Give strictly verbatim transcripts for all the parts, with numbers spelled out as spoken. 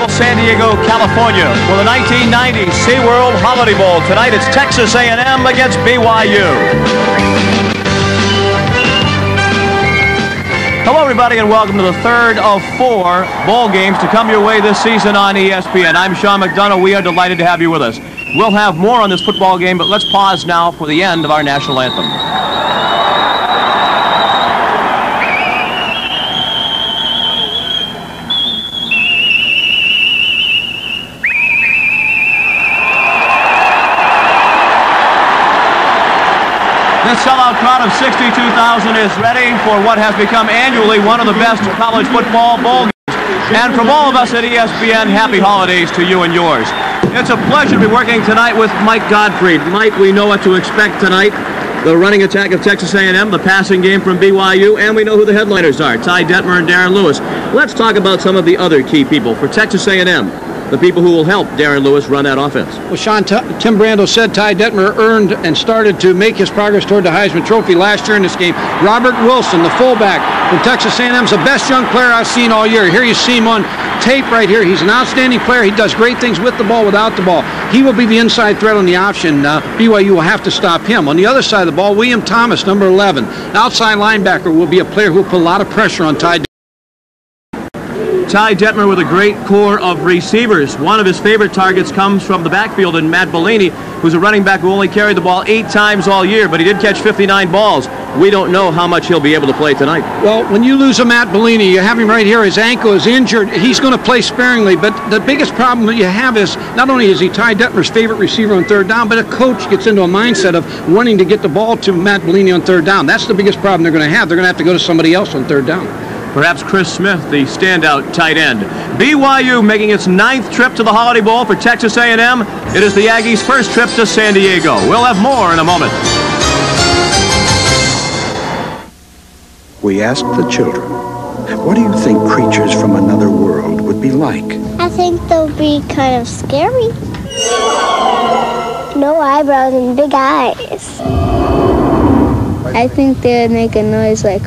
beautiful San Diego, California, for the nineteen ninety SeaWorld Holiday Bowl. Tonight it's Texas A and M against B Y U. Hello, everybody, and welcome to the third of four bowl games to come your way this season on E S P N. I'm Sean McDonough. We are delighted to have you with us. We'll have more on this football game, but let's pause now for the end of our national anthem. This sellout crowd of sixty-two thousand is ready for what has become annually one of the best college football bowl games. And from all of us at E S P N, happy holidays to you and yours. It's a pleasure to be working tonight with Mike Gottfried. Mike, we know what to expect tonight. The running attack of Texas A and M, the passing game from B Y U, and we know who the headliners are, Ty Detmer and Darren Lewis. Let's talk about some of the other key people for Texas A and M. The people who will help Darren Lewis run that offense. Well, Sean, T Tim Brando said Ty Detmer earned and started to make his progress toward the Heisman Trophy last year in this game. Robert Wilson, the fullback from Texas A and M, is the best young player I've seen all year. Here you see him on tape right here. He's an outstanding player. He does great things with the ball, without the ball. He will be the inside threat on the option. Uh, B Y U will have to stop him. On the other side of the ball, William Thomas, number eleven, outside linebacker, will be a player who will put a lot of pressure on Ty Detmer. Ty Detmer with a great core of receivers. One of his favorite targets comes from the backfield in Matt Bellini, who's a running back who only carried the ball eight times all year, but he did catch fifty-nine balls. We don't know how much he'll be able to play tonight. Well, when you lose a Matt Bellini, you have him right here. His ankle is injured. He's going to play sparingly, but the biggest problem that you have is not only is he Ty Detmer's favorite receiver on third down, but a coach gets into a mindset of wanting to get the ball to Matt Bellini on third down. That's the biggest problem they're going to have. They're going to have to go to somebody else on third down. Perhaps Chris Smith, the standout tight end. B Y U making its ninth trip to the Holiday Bowl for Texas A and M. It is the Aggies' first trip to San Diego. We'll have more in a moment. We asked the children, what do you think creatures from another world would be like? I think they'll be kind of scary. No eyebrows and big eyes. I think they'd make a noise like...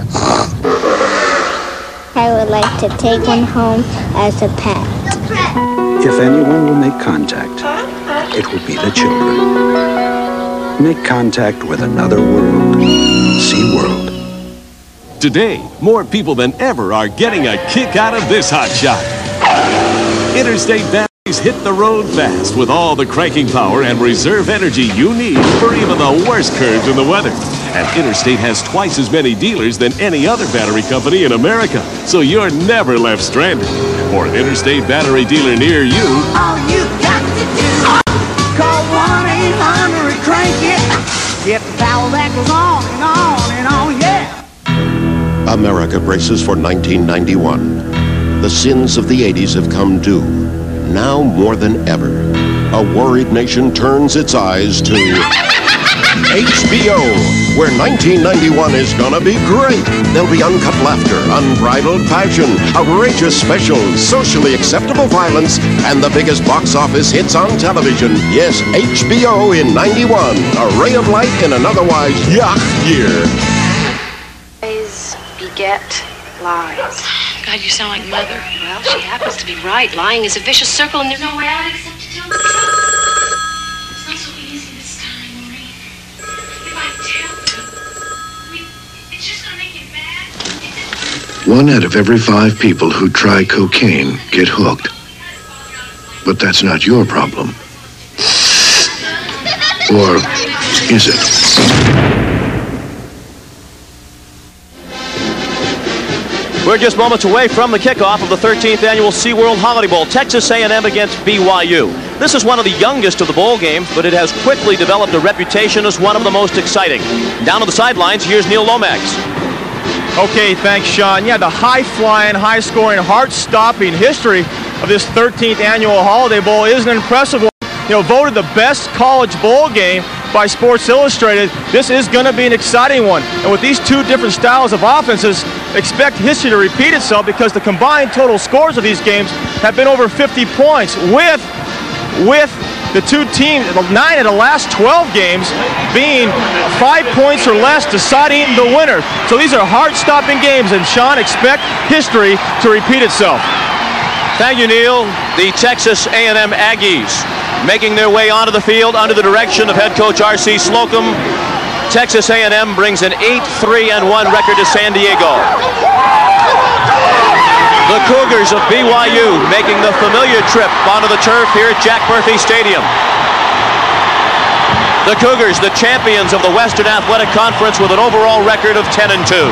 I would like to take one home as a pet. If anyone will make contact, it will be the children. Make contact with another world. SeaWorld. Today, more people than ever are getting a kick out of this hot shot. Interstate batteries hit the road fast with all the cranking power and reserve energy you need for even the worst curves in the weather. And Interstate has twice as many dealers than any other battery company in America, so you're never left stranded. For an Interstate battery dealer near you, all you got to do, call one eight hundred crank it. Get the power that goes on and on and on, yeah. America braces for nineteen ninety-one. The sins of the eighties have come due. Now more than ever, a worried nation turns its eyes to H B O, where nineteen ninety-one is gonna be great. There'll be uncut laughter, unbridled passion, outrageous specials, socially acceptable violence, and the biggest box office hits on television. Yes, H B O in ninety-one, a ray of light in an otherwise yuck year. Lies beget lies. God, you sound like Mother. Well, she happens to be right. Lying is a vicious circle, and there's no way out except to tell the truth. It's not so easy this time, Maureen. If I tell you, it's just gonna make you mad. One out of every five people who try cocaine get hooked. But that's not your problem. Or is it? We're just moments away from the kickoff of the thirteenth annual SeaWorld Holiday Bowl, Texas A and M against B Y U. This is one of the youngest of the bowl games, but it has quickly developed a reputation as one of the most exciting. Down on the sidelines, here's Neil Lomax. Okay, thanks, Sean. Yeah, the high-flying, high-scoring, heart-stopping history of this thirteenth annual Holiday Bowl is an impressive one. You know, voted the best college bowl game by Sports Illustrated. This is going to be an exciting one. And with these two different styles of offenses, expect history to repeat itself because the combined total scores of these games have been over fifty points, with, with the two teams, nine of the last twelve games being five points or less deciding the winner. So these are heart-stopping games, and Sean, expect history to repeat itself. Thank you, Neil. The Texas A and M Aggies making their way onto the field under the direction of head coach R C Slocum. Texas A and M brings an eight three and one record to San Diego. The Cougars of B Y U making the familiar trip onto the turf here at Jack Murphy Stadium. The Cougars, the champions of the Western Athletic Conference, with an overall record of ten and two.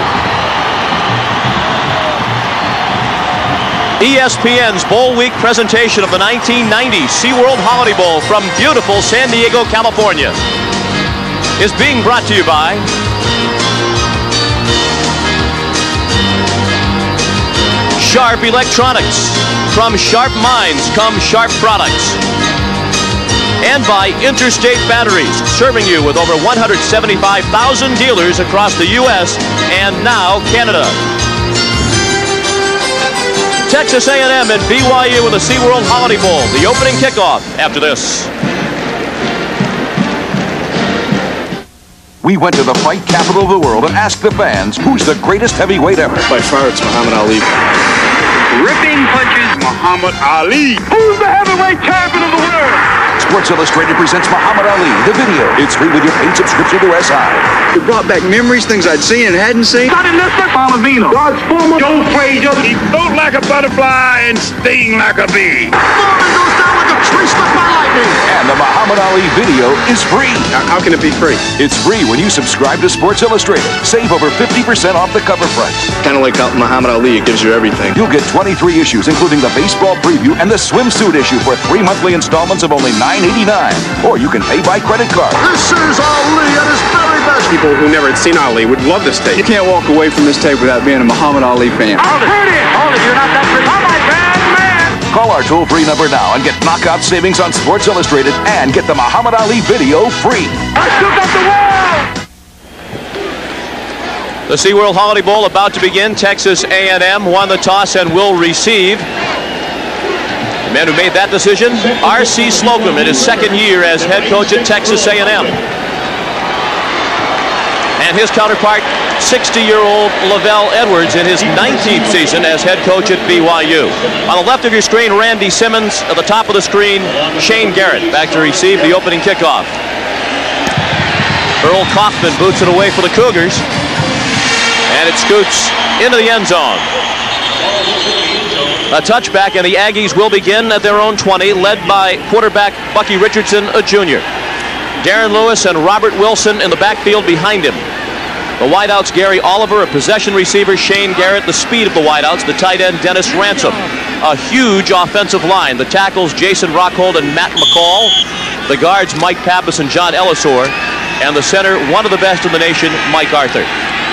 E S P N's Bowl Week presentation of the nineteen ninety SeaWorld Holiday Bowl from beautiful San Diego, California is being brought to you by Sharp Electronics. From sharp minds come sharp products. And by Interstate Batteries, serving you with over one hundred seventy-five thousand dealers across the U S and now Canada. Texas A and M and B Y U in the SeaWorld Holiday Bowl. The opening kickoff after this. We went to the fight capital of the world and asked the fans, who's the greatest heavyweight ever? By far, it's Muhammad Ali. Ripping punches, Muhammad Ali. Who's the heavyweight champion of the world? Sports Illustrated presents Muhammad Ali, the video. It's free with your paid subscription to S I. It brought back memories, things I'd seen and hadn't seen. Got it, Mister Bolavino. God's former Joe Frazier. He float like a butterfly and sting like a bee. Foreman goes down like a tree struck by lightning. And the Muhammad Ali video is free. How, how can it be free? It's free when you subscribe to Sports Illustrated. Save over fifty percent off the cover price. Kind of like Muhammad Ali, it gives you everything. You'll get twenty-three issues, including the baseball preview and the swimsuit issue for three monthly installments of only nine eighty-nine. Or you can pay by credit card. This is Ali at his very best. People who never had seen Ali would love this tape. You can't walk away from this tape without being a Muhammad Ali fan. Hold it. Hold it. Hold it. You're not that pretty. I'm a bad man. Call our toll-free number now and get knockout savings on Sports Illustrated and get the Muhammad Ali video free. I shook up the wall. The SeaWorld Holiday Bowl about to begin. Texas A and M won the toss and will receive. The man who made that decision, R C Slocum, in his second year as head coach at Texas A and M. And his counterpart, sixty-year-old Lavelle Edwards, in his nineteenth season as head coach at B Y U. On the left of your screen, Randy Simmons. At the top of the screen, Shane Garrett, back to receive the opening kickoff. Earl Kaufman boots it away for the Cougars. And it scoots into the end zone. A touchback, and the Aggies will begin at their own twenty, led by quarterback Bucky Richardson, a junior. Darren Lewis and Robert Wilson in the backfield behind him. The wideouts, Gary Oliver, a possession receiver, Shane Garrett, the speed of the wideouts, the tight end, Dennis Ransom. A huge offensive line. The tackles, Jason Rockhold and Matt McCall. The guards, Mike Pappas and John Ellisor. And the center, one of the best in the nation, Mike Arthur.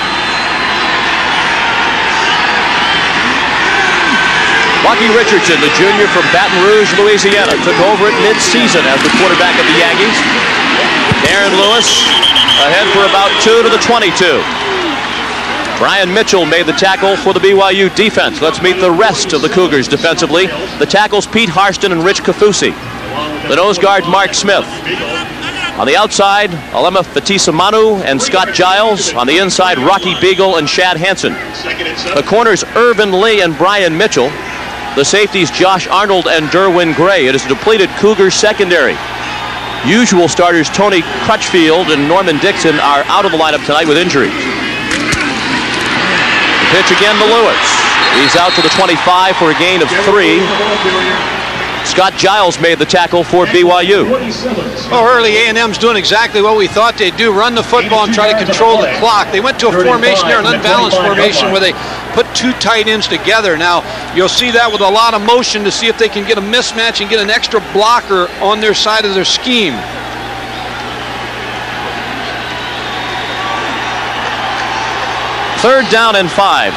Bucky Richardson, the junior from Baton Rouge, Louisiana, took over at mid-season as the quarterback of the Aggies. Darren Lewis ahead for about two to the twenty-two. Brian Mitchell made the tackle for the B Y U defense. Let's meet the rest of the Cougars defensively. The tackles, Pete Harston and Rich Kafusi. The nose guard, Mark Smith. On the outside, Alema Fatisamanu and Scott Giles. On the inside, Rocky Beagle and Shad Hansen. The corners, Irvin Lee and Brian Mitchell. The safeties, Josh Arnold and Derwin Gray. It is a depleted Cougar secondary. Usual starters, Tony Crutchfield and Norman Dixon, are out of the lineup tonight with injuries. The pitch again to Lewis. He's out to the twenty-five for a gain of three. Scott Giles made the tackle for B Y U. Oh, early A and M's doing exactly what we thought they'd do, run the football and try to control the clock. They went to a formation there, an unbalanced formation, where they put two tight ends together. Now, you'll see that with a lot of motion to see if they can get a mismatch and get an extra blocker on their side of their scheme. Third down and five.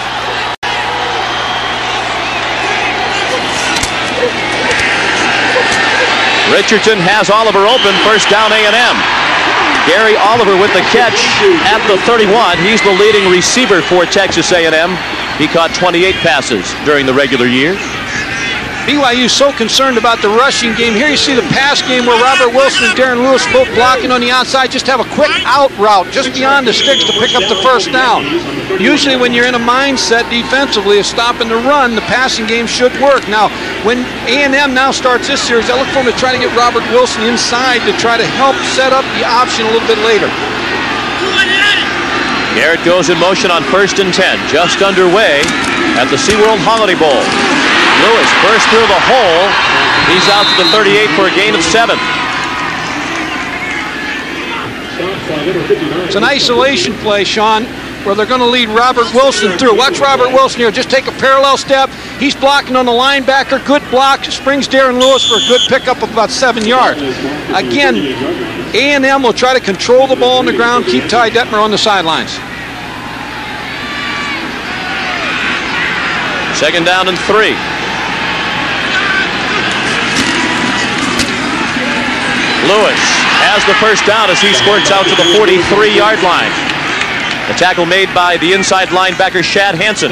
Richardson has Oliver open, first down A and M. Gary Oliver with the catch at the thirty-one. He's the leading receiver for Texas A and M. He caught twenty-eight passes during the regular year. B Y U so concerned about the rushing game. Here you see the pass game where Robert Wilson and Darren Lewis both blocking on the outside. Just have a quick out route just beyond the sticks to pick up the first down. Usually when you're in a mindset defensively of stopping the run, the passing game should work. Now, when A and M now starts this series, I look for them to try to get Robert Wilson inside to try to help set up the option a little bit later. Garrett goes in motion on first and ten, just underway at the SeaWorld Holiday Bowl. Lewis burst through the hole. He's out to the thirty-eight for a gain of seven. It's an isolation play, Sean, where they're going to lead Robert Wilson through. Watch Robert Wilson here. Just take a parallel step. He's blocking on the linebacker. Good block. Springs Darren Lewis for a good pickup of about seven yards. Again, A and M will try to control the ball on the ground, keep Ty Detmer on the sidelines. Second down and three. Lewis has the first down as he squirts out to the forty-three-yard line. The tackle made by the inside linebacker, Shad Hansen.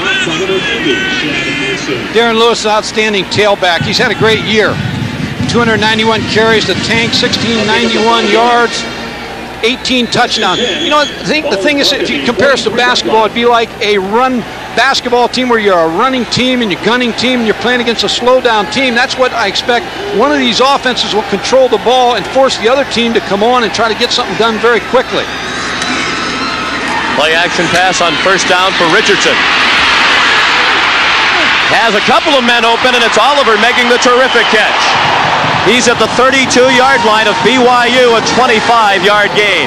Darren Lewis is an outstanding tailback. He's had a great year. two hundred ninety-one carries, the tank, sixteen ninety-one yards, eighteen touchdowns. You know, I think the thing is, if you compare us to basketball, it'd be like a run basketball team where you're a running team and you're gunning team and you're playing against a slow down team. That's what I expect. One of these offenses will control the ball and force the other team to come on and try to get something done very quickly. Play action pass on first down for Richardson. Has a couple of men open, and it's Oliver making the terrific catch. He's at the thirty-two-yard line of B Y U, a twenty-five-yard gain.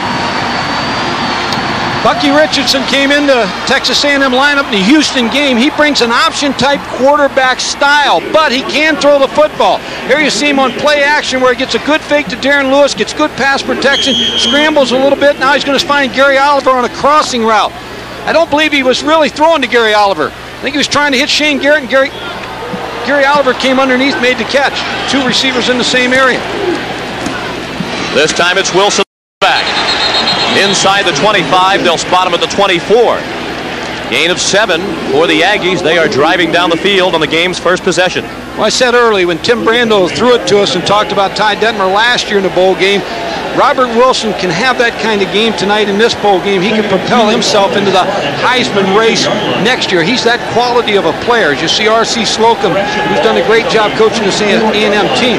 Bucky Richardson came into Texas A and M lineup in the Houston game. He brings an option-type quarterback style, but he can throw the football. Here you see him on play action where he gets a good fake to Darren Lewis, gets good pass protection, scrambles a little bit. Now he's going to find Gary Oliver on a crossing route. I don't believe he was really throwing to Gary Oliver. I think he was trying to hit Shane Garrett, and Gary, Gary Oliver came underneath, made the catch. Two receivers in the same area. This time it's Wilson back. Inside the twenty-five, they'll spot him at the twenty-four. Gain of seven for the Aggies. They are driving down the field on the game's first possession. Well, I said early when Tim Brando threw it to us and talked about Ty Detmer last year in the bowl game, Robert Wilson can have that kind of game tonight in this bowl game. He can propel himself into the Heisman race next year. He's that quality of a player. As you see R C Slocum, who's done a great job coaching this A and M team.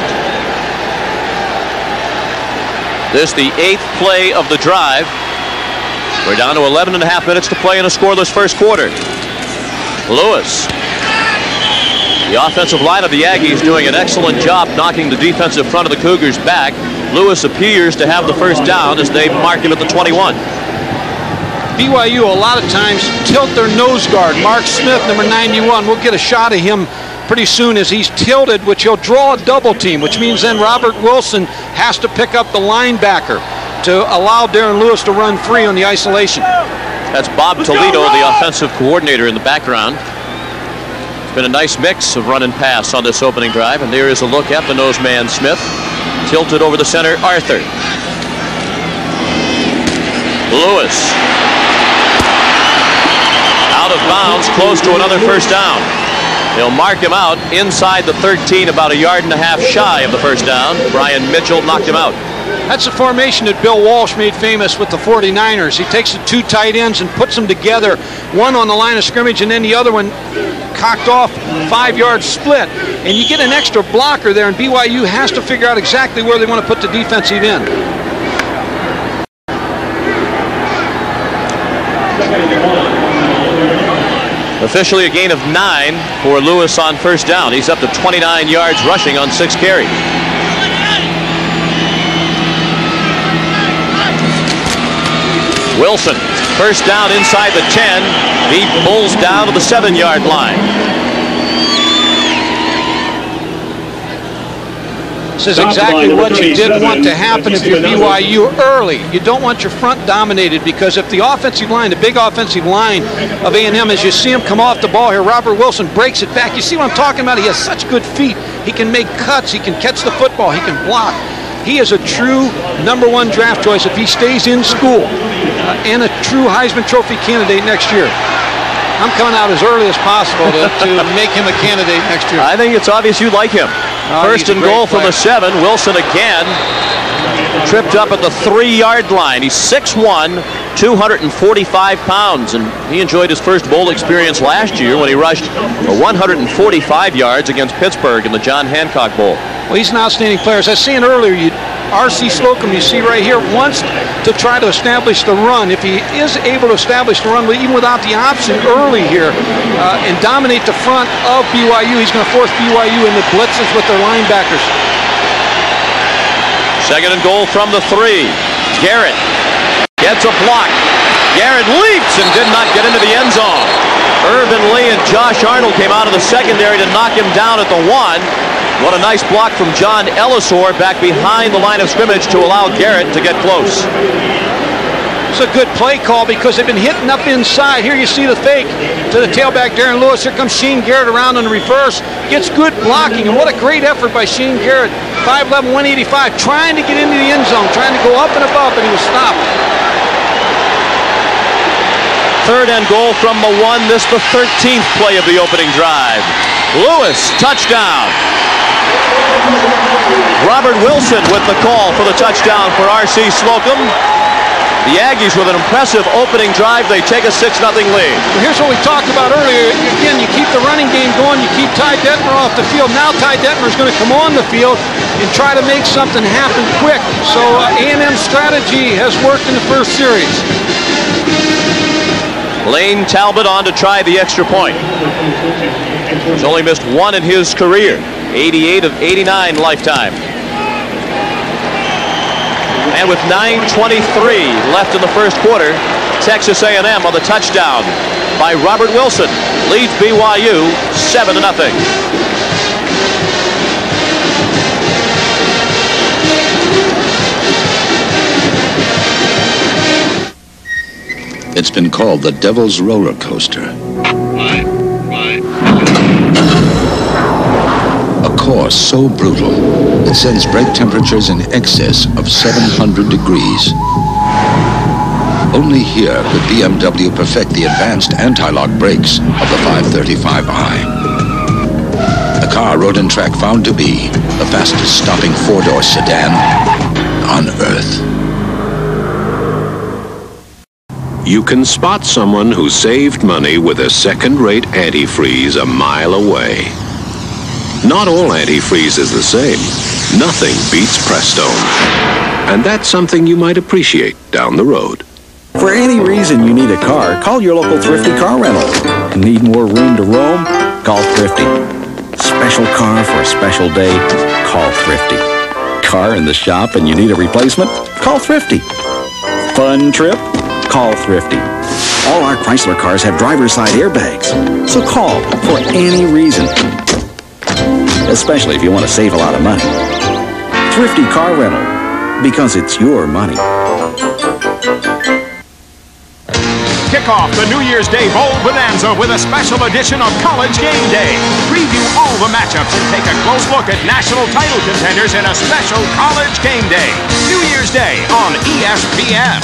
This the eighth play of the drive. We're down to eleven and a half minutes to play in a scoreless first quarter. Lewis. The offensive line of the Aggies doing an excellent job knocking the defensive front of the Cougars back. Lewis appears to have the first down as they mark him at the twenty-one. B Y U a lot of times tilt their nose guard. Mark Smith, number ninety-one, we'll get a shot of him pretty soon as he's tilted, which he'll draw a double team, which means then Robert Wilson has to pick up the linebacker to allow Darren Lewis to run free on the isolation. That's Bob Toledo, the offensive coordinator in the background. It's been a nice mix of run and pass on this opening drive, and there is a look at the nose man Smith. Tilted over the center, Arthur. Lewis. Out of bounds, close to another first down. They'll mark him out inside the thirteen, about a yard and a half shy of the first down. Brian Mitchell knocked him out. That's the formation that Bill Walsh made famous with the forty-niners. He takes the two tight ends and puts them together, one on the line of scrimmage and then the other one cocked off, five-yard split. And you get an extra blocker there, and B Y U has to figure out exactly where they want to put the defensive end. Officially a gain of nine for Lewis on first down. He's up to twenty-nine yards rushing on six carries. Wilson, first down inside the ten. He pulls down to the seven-yard line. This is exactly what you didn't want to happen if you're B Y U early. You don't want your front dominated, because if the offensive line, the big offensive line of A and M, as you see him come off the ball here, Robert Wilson breaks it back. You see what I'm talking about? He has such good feet. He can make cuts. He can catch the football. He can block. He is a true number one draft choice if he stays in school, uh, and a true Heisman Trophy candidate next year. I'm coming out as early as possible to, to make him a candidate next year. I think it's obvious you like him. Oh, First and goal from the seven. Wilson again. Tripped up at the three-yard line. He's six one, two hundred forty-five pounds, and he enjoyed his first bowl experience last year when he rushed one hundred forty-five yards against Pittsburgh in the John Hancock Bowl. Well, he's an outstanding player. As I was saying earlier, you, R C Slocum, you see right here, wants to try to establish the run. If he is able to establish the run, even without the option early here, uh, and dominate the front of B Y U, he's going to force B Y U into blitzes with their linebackers. Second and goal from the three. Garrett gets a block. Garrett leaps and did not get into the end zone. Irvin Lee and Josh Arnold came out of the secondary to knock him down at the one. What a nice block from John Ellisor back behind the line of scrimmage to allow Garrett to get close. It's a good play call because they've been hitting up inside. Here you see the fake to the tailback, Darren Lewis. Here comes Shane Garrett around in the reverse. Gets good blocking, and what a great effort by Shane Garrett. five eleven, one eighty-five, trying to get into the end zone, trying to go up and above, but he was stopped. Third and goal from the one. This the thirteenth play of the opening drive. Lewis, touchdown. Robert Wilson with the call for the touchdown for R C Slocum. The Aggies with an impressive opening drive. They take a six nothing lead. Well, here's what we talked about earlier. Again, you keep the running game going. You keep Ty Detmer off the field. Now Ty Detmer is going to come on the field and try to make something happen quick. So uh, A and M's strategy has worked in the first series. Lane Talbot on to try the extra point. He's only missed one in his career. eighty-eight of eighty-nine lifetime. And with nine twenty-three left in the first quarter, Texas A and M on the touchdown by Robert Wilson leads B Y U seven to nothing. It's been called the Devil's Roller Coaster. A course so brutal it sends brake temperatures in excess of seven hundred degrees. Only here could B M W perfect the advanced anti-lock brakes of the five thirty-five i. The car Road and Track found to be the fastest stopping four-door sedan on Earth. You can spot someone who saved money with a second-rate antifreeze a mile away. Not all antifreeze is the same. Nothing beats Prestone. And that's something you might appreciate down the road. For any reason you need a car, call your local Thrifty Car Rental. Need more room to roam? Call Thrifty. Special car for a special day? Call Thrifty. Car in the shop and you need a replacement? Call Thrifty. Fun trip? Call Thrifty. All our Chrysler cars have driver's side airbags. So call for any reason. Especially if you want to save a lot of money. Thrifty Car Rental, because it's your money. Kick off the New Year's Day Bowl Bonanza with a special edition of College Game Day. Preview all the matchups and take a close look at national title contenders in a special College Game Day. New Year's Day on E S P N.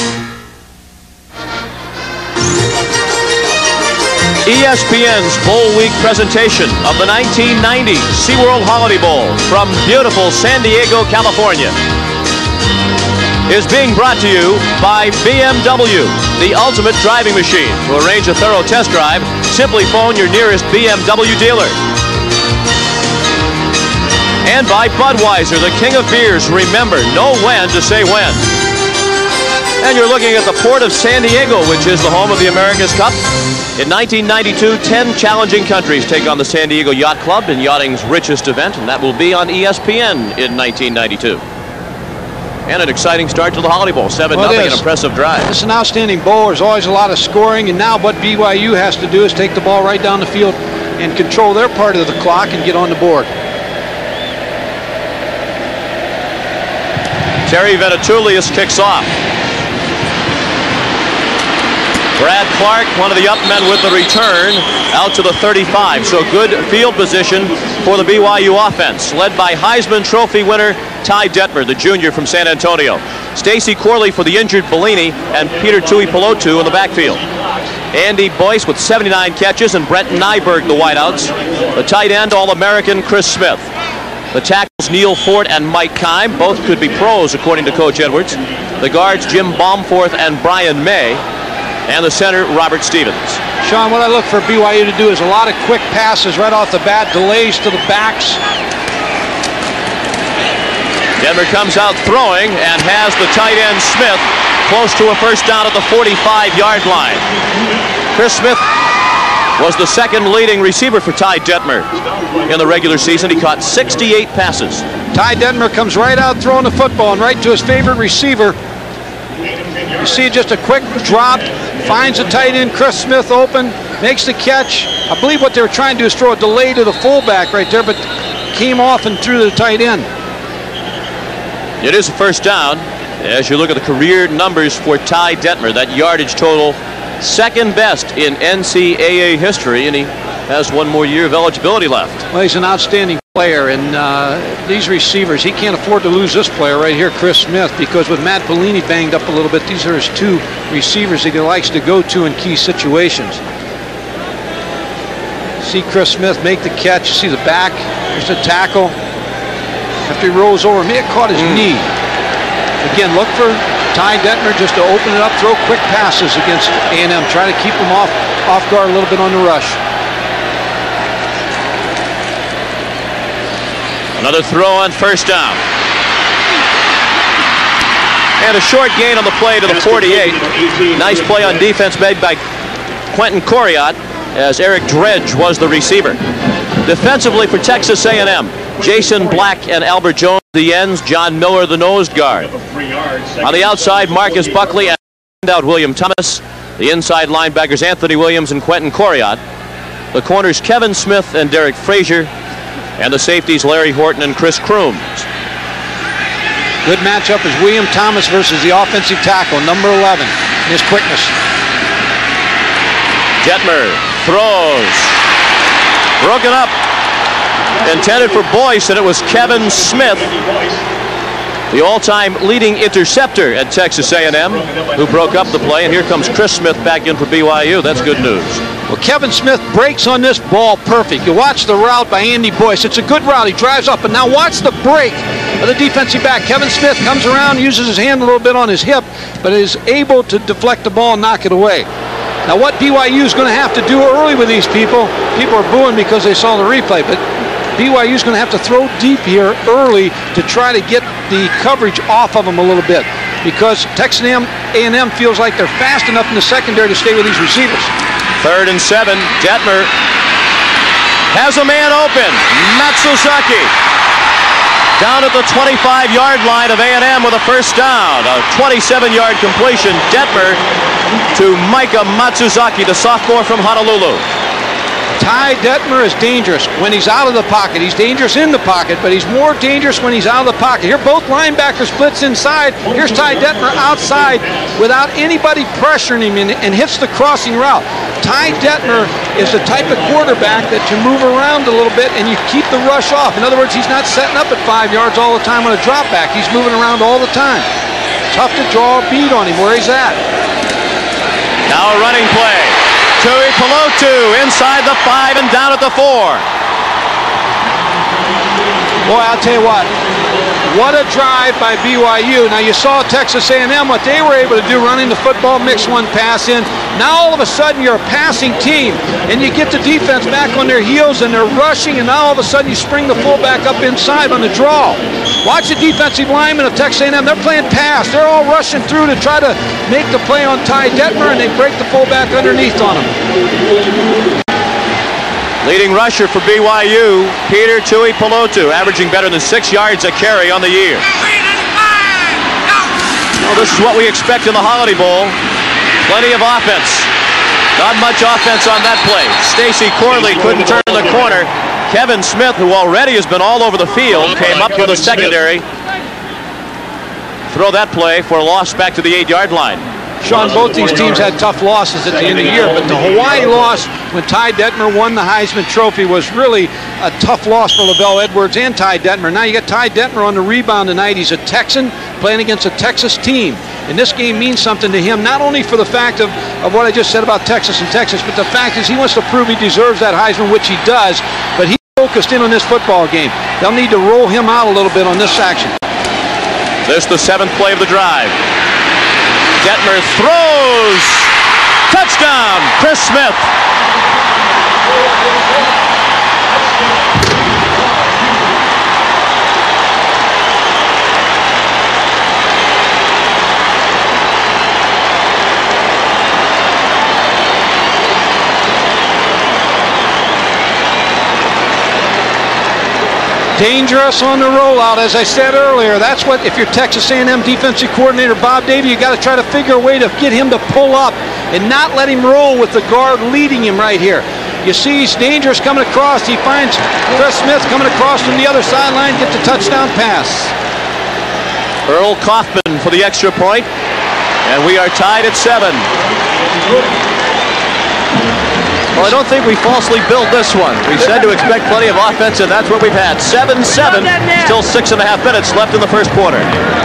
E S P N's Bowl Week presentation of the nineteen ninety SeaWorld Holiday Bowl from beautiful San Diego, California is being brought to you by B M W, the ultimate driving machine. To arrange a thorough test drive, simply phone your nearest B M W dealer. And by Budweiser, the king of beers. Remember, know when to say when. And you're looking at the port of San Diego, which is the home of the America's Cup. In nineteen ninety-two, ten challenging countries take on the San Diego Yacht Club in yachting's richest event, and that will be on E S P N in nineteen ninety-two. And an exciting start to the Holiday Bowl, seven nothing, well, an impressive drive. It's an outstanding bowl. There's always a lot of scoring, and now what B Y U has to do is take the ball right down the field and control their part of the clock and get on the board. Terry Venetoulias kicks off. Brad Clark, one of the up men with the return, out to the thirty-five. So good field position for the B Y U offense, led by Heisman Trophy winner Ty Detmer, the junior from San Antonio. Stacy Corley for the injured Bellini, and Peter Tuipulotu in the backfield. Andy Boyce with seventy-nine catches, and Brent Nyberg, the wideouts. The tight end, All-American Chris Smith. The tackles, Neil Fort and Mike Kime. Both could be pros, according to Coach Edwards. The guards, Jim Baumforth and Brian May. And the center, Robert Stevens. Sean, what I look for B Y U to do is a lot of quick passes right off the bat, delays to the backs. Denver comes out throwing and has the tight end Smith close to a first down at the forty-five yard line. Chris Smith was the second leading receiver for Ty Detmer in the regular season. He caught sixty-eight passes. Ty Detmer comes right out throwing the football and right to his favorite receiver. You see just a quick drop, finds the tight end Chris Smith open, makes the catch. I believe what they were trying to do is throw a delay to the fullback right there, but came off and threw to the tight end. It is a first down. As you look at the career numbers for Ty Detmer, that yardage total, second best in N C double A history, and he has one more year of eligibility left. Well, he's an outstanding player, and uh, these receivers, he can't afford to lose this player right here, Chris Smith, because with Matt Bellini banged up a little bit, these are his two receivers that he likes to go to in key situations. See Chris Smith make the catch. You see the back. There's the tackle. After he rolls over, may have caught his mm. knee. Again, look for Ty Detmer just to open it up, throw quick passes against A and M. Try to keep them off, off guard a little bit on the rush. Another throw on first down. And a short gain on the play to the forty-eight. Nice play on defense made by Quentin Coriat as Eric Dredge was the receiver. Defensively for Texas A and M, Jason Black and Albert Jones the ends, John Miller the nose guard. On the outside, Marcus Buckley and out William Thomas. The inside linebackers Anthony Williams and Quentin Coriat. The corners Kevin Smith and Derek Frazier. And the safeties Larry Horton and Chris Crooms. Good matchup is William Thomas versus the offensive tackle, number eleven, his quickness. Detmer throws. Broken up. Intended for Boyce, and it was Kevin Smith, the all-time leading interceptor at Texas A and M, who broke up the play. And here comes Chris Smith back in for B Y U. That's good news. Well, Kevin Smith breaks on this ball perfect. You watch the route by Andy Boyce. It's a good route. He drives up, and now watch the break of the defensive back. Kevin Smith comes around, uses his hand a little bit on his hip, but is able to deflect the ball and knock it away. Now, what B Y U is going to have to do early with these people, people are booing because they saw the replay, but B Y U is going to have to throw deep here early to try to get the coverage off of them a little bit, because Texas A and M feels like they're fast enough in the secondary to stay with these receivers. Third and seven. Detmer has a man open. Matsuzaki down at the twenty-five yard line of A and M with a first down. A twenty-seven yard completion. Detmer to Micah Matsuzaki, the sophomore from Honolulu. Ty Detmer is dangerous when he's out of the pocket. He's dangerous in the pocket, but he's more dangerous when he's out of the pocket. Here, both linebackers splits inside. Here's Ty Detmer outside without anybody pressuring him and, and hits the crossing route. Ty Detmer is the type of quarterback that you move around a little bit and you keep the rush off. In other words, he's not setting up at five yards all the time on a drop back. He's moving around all the time. Tough to draw a bead on him where he's at. Now a running play. Tui Pelotu inside the five and down at the four. Boy, I'll tell you what. What a drive by B Y U. Now, you saw Texas A and M, what they were able to do running the football, mix one pass in. Now, all of a sudden, you're a passing team, and you get the defense back on their heels, and they're rushing, and now all of a sudden, you spring the fullback up inside on the draw. Watch the defensive linemen of Texas A and M. They're playing pass. They're all rushing through to try to make the play on Ty Detmer, and they break the fullback underneath on him. Leading rusher for B Y U, Peter Tui Pelotu, averaging better than six yards a carry on the year. Well, this is what we expect in the Holiday Bowl. Plenty of offense. Not much offense on that play. Stacy Corley couldn't turn the corner. Kevin Smith, who already has been all over the field, came up with a secondary. Throw that play for a loss back to the eight yard line. Sean, both these teams had tough losses at the end of the year, but the Hawaii loss when Ty Detmer won the Heisman Trophy was really a tough loss for LaVell Edwards and Ty Detmer. Now you got Ty Detmer on the rebound tonight. He's a Texan playing against a Texas team. And this game means something to him, not only for the fact of, of what I just said about Texas and Texas, but the fact is he wants to prove he deserves that Heisman, which he does, but he's focused in on this football game. They'll need to roll him out a little bit on this action. This the seventh play of the drive. Detmer throws. Touchdown, Chris Smith. Dangerous on the rollout, as I said earlier. That's what, if you're Texas A and M defensive coordinator Bob Davie, you got to try to figure a way to get him to pull up and not let him roll with the guard leading him right here. You see he's dangerous coming across. He finds Chris Smith coming across from the other sideline, gets a touchdown pass. Earl Kaufman for the extra point, and we are tied at seven. Well, I don't think we falsely built this one. We said to expect plenty of offense, and that's what we've had. seven seven, still six and a half minutes left in the first quarter.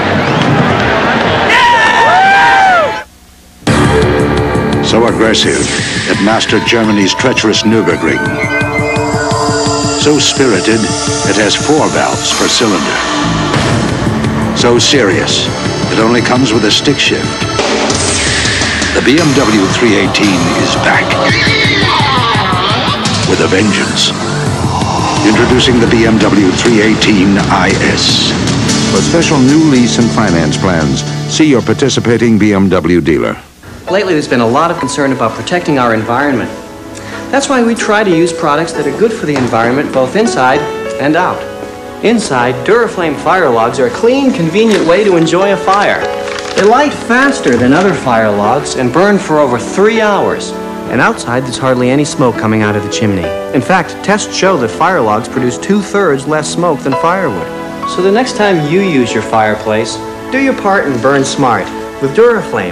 So aggressive, it mastered Germany's treacherous Nürburgring. So spirited, it has four valves per cylinder. So serious, it only comes with a stick shift. The B M W three eighteen is back. With a vengeance. Introducing the B M W three eighteen I S. For special new lease and finance plans, see your participating B M W dealer. Lately, there's been a lot of concern about protecting our environment. That's why we try to use products that are good for the environment, both inside and out. Inside, Duraflame fire logs are a clean, convenient way to enjoy a fire. They light faster than other fire logs and burn for over three hours. And outside, there's hardly any smoke coming out of the chimney. In fact, tests show that fire logs produce two-thirds less smoke than firewood. So the next time you use your fireplace, do your part and burn smart with Duraflame.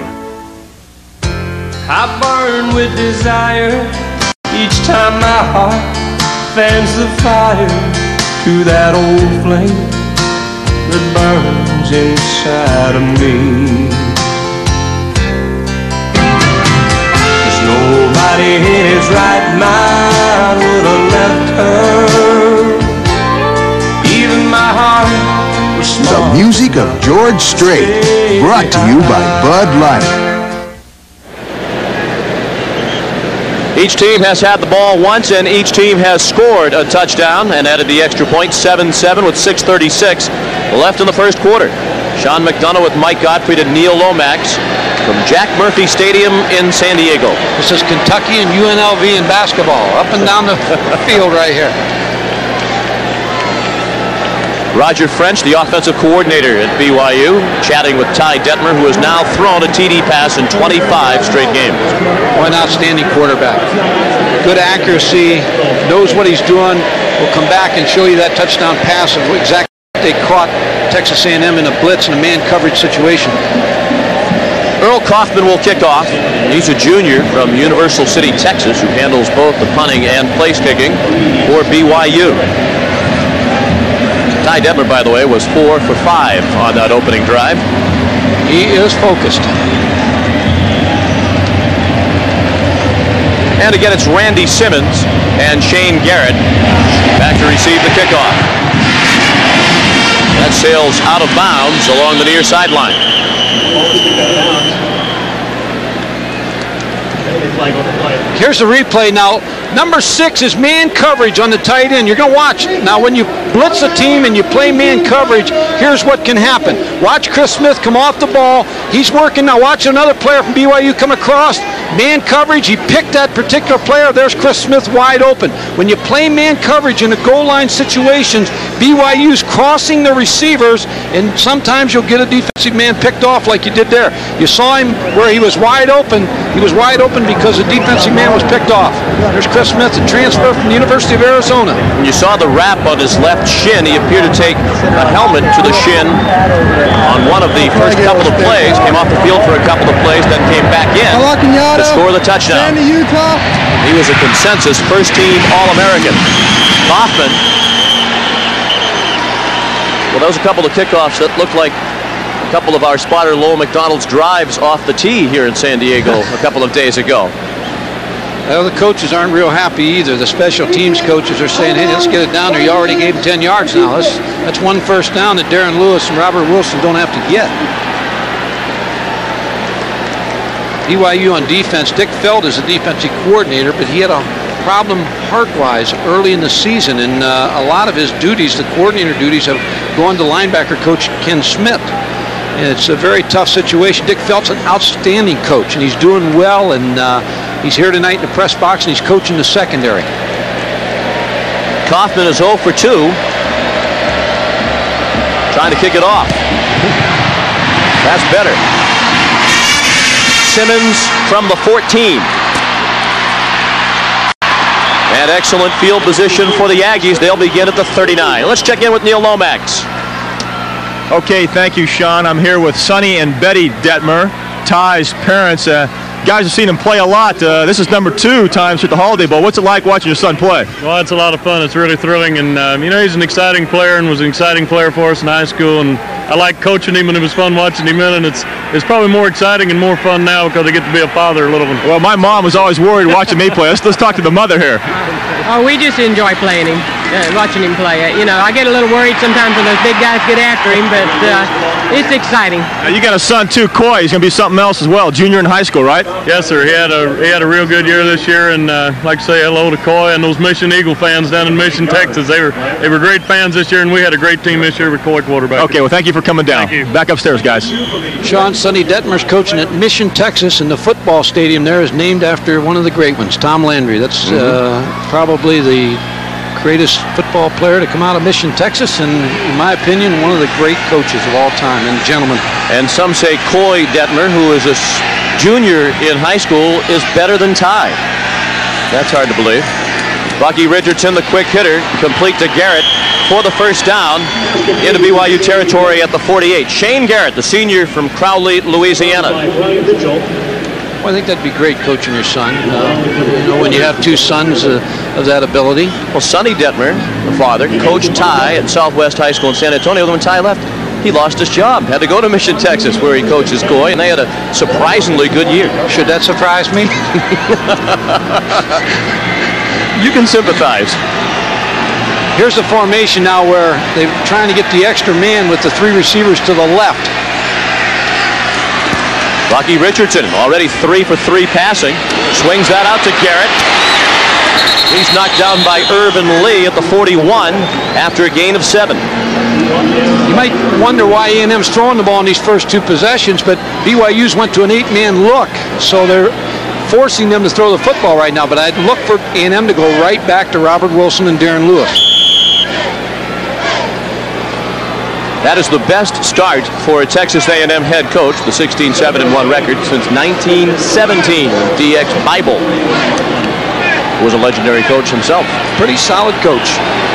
I burn with desire each time my heart fans the fire to that old flame that burns inside of me. There's nobody in his right mind would have left her. Even my heart was small. The music of George Strait, brought to you by Bud Light. Each team has had the ball once, and each team has scored a touchdown and added the extra point, seven seven with six thirty-six left in the first quarter. Sean McDonough with Mike Gottfried and Neil Lomax from Jack Murphy Stadium in San Diego. This is Kentucky and U N L V in basketball, up and down the field right here. Roger French, the offensive coordinator at B Y U, chatting with Ty Detmer, who has now thrown a T D pass in twenty-five straight games. Well, an outstanding quarterback. Good accuracy, knows what he's doing, will come back and show you that touchdown pass of exactly what they caught Texas A and M in a blitz and a man coverage situation. Earl Kaufman will kick off. He's a junior from Universal City, Texas, who handles both the punting and place kicking for B Y U. Ty Detmer, by the way, was four for five on that opening drive. He is focused. And again, it's Randy Simmons and Shane Garrett back to receive the kickoff. That sails out of bounds along the near sideline. Here's the replay now. Number six is man coverage on the tight end. You're going to watch. Now, when you blitz a team and you play man coverage, here's what can happen. Watch Chris Smith come off the ball. He's working. Now, watch another player from B Y U come across. Man coverage. He picked that particular player. There's Chris Smith wide open. When you play man coverage in the goal line situations, B Y U's crossing the receivers, and sometimes you'll get a defensive man picked off like you did there. You saw him where he was wide open. He was wide open because the defensive man was picked off. There's Chris Smith, a transfer from the University of Arizona. When you saw the wrap on his left shin, he appeared to take a helmet to the shin on one of the first couple of plays, came off the field for a couple of plays, then came back in to score the touchdown. Utah. He was a consensus first-team All-American. Kaufman. Well, those are a couple of kickoffs that looked like a couple of our spotter Lowell McDonald's drives off the tee here in San Diego a couple of days ago. Well, the coaches aren't real happy either. The special teams coaches are saying, hey, let's get it down there. You already gave him ten yards now. That's, that's one first down that Darren Lewis and Robert Wilson don't have to get. B Y U on defense, Dick Feld is the defensive coordinator, but he had a problem heart-wise early in the season, and uh, a lot of his duties, the coordinator duties, have gone to linebacker coach Ken Smith. And it's a very tough situation. Dick Feld's an outstanding coach, and he's doing well, and uh, he's here tonight in the press box, and he's coaching the secondary. Kaufman is zero for two. Trying to kick it off. That's better. Simmons from the fourteen. And excellent field position for the Aggies. They'll begin at the thirty-nine. Let's check in with Neil Lomax. Okay, thank you, Sean. I'm here with Sonny and Betty Detmer, Ty's parents. Uh, guys have seen him play a lot. Uh, this is number two times at the Holiday Bowl. What's it like watching your son play? Well, it's a lot of fun. It's really thrilling. And, um, you know, he's an exciting player and was an exciting player for us in high school. And I like coaching him, and it was fun watching him in. And it's it's probably more exciting and more fun now because I get to be a father, a little one. Well, my mom was always worried watching me play. Let's, let's talk to the mother here. Oh, we just enjoy playing him, uh, watching him play. Uh, you know, I get a little worried sometimes when those big guys get after him, but uh, it's exciting. Now, you got a son too, Coy. He's going to be something else as well. Junior in high school, right? Yes, sir. He had a he had a real good year this year, and uh, like I say, hello to Coy and those Mission Eagle fans down in Mission, Texas. They were they were great fans this year, and we had a great team this year with Coy quarterback. Okay, well, thank you for coming down. Thank you. Back upstairs, guys. Sean, Sonny Detmer's coaching at Mission, Texas, and the football stadium there is named after one of the great ones, Tom Landry. That's mm-hmm. uh, probably the greatest football player to come out of Mission, Texas, and in my opinion, one of the great coaches of all time, and gentlemen. And some say Coy Detmer, who is a junior in high school, is better than Ty. That's hard to believe. Bucky Richardson, the quick hitter, complete to Garrett for the first down into B Y U territory at the forty-eight. Shane Garrett, the senior from Crowley, Louisiana. Well, I think that'd be great coaching your son. Uh, you know, when you have two sons uh, of that ability. Well, Sonny Detmer, the father, coached Ty at Southwest High School in San Antonio. When Ty left, he lost his job. Had to go to Mission, Texas, where he coaches Coy, and they had a surprisingly good year. Should that surprise me? You can sympathize. Here's the formation now where they're trying to get the extra man with the three receivers to the left. Bucky Richardson, already three for three passing. Swings that out to Garrett. He's knocked down by Irvin Lee at the forty-one after a gain of seven. You might wonder why A and M's throwing the ball in these first two possessions, but B Y U's went to an eight-man look, so they're forcing them to throw the football right now. But I'd look for A and M to go right back to Robert Wilson and Darren Lewis. That is the best start for a Texas A and M head coach, the sixteen seven and one record, since nineteen seventeen. D X Bible was a legendary coach himself. Pretty solid coach.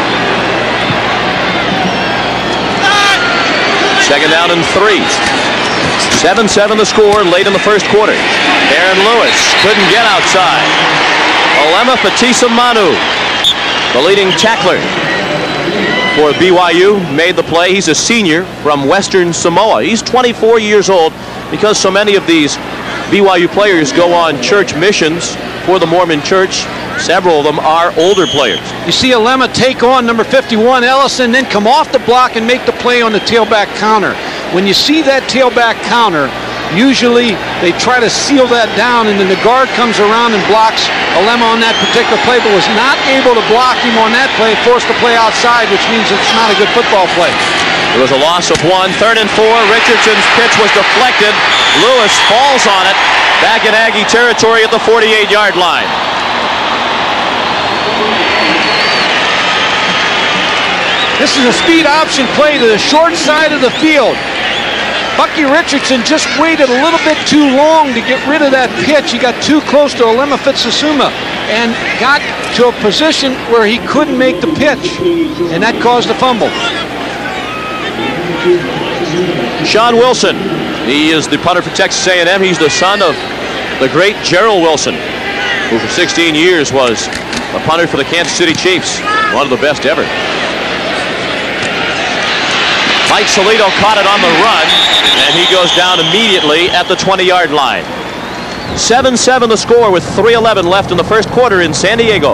Second down and three. seven seven the score late in the first quarter. Darren Lewis couldn't get outside. Olema Fatisa-Manu, the leading tackler for B Y U, made the play. He's a senior from Western Samoa. He's twenty-four years old. Because so many of these B Y U players go on church missions for the Mormon Church, several of them are older players. You see Olema take on number fifty-one, Ellison, then come off the block and make the play on the tailback counter. When you see that tailback counter, usually they try to seal that down, and then the guard comes around and blocks Olema on that particular play, but was not able to block him on that play, forced the play outside, which means it's not a good football play. There was a loss of one. Third and four. Richardson's pitch was deflected. Lewis falls on it. Back in Aggie territory at the forty-eight-yard line. This is a speed option play to the short side of the field. Bucky Richardson just waited a little bit too long to get rid of that pitch. He got too close to Alema Fitsasuma and got to a position where he couldn't make the pitch, and that caused a fumble. Sean Wilson, he is the punter for Texas A and M. He's the son of the great Gerald Wilson, who for sixteen years was a punter for the Kansas City Chiefs, one of the best ever. Mike Solito caught it on the run, and he goes down immediately at the twenty-yard line. seven seven the score with three eleven left in the first quarter in San Diego.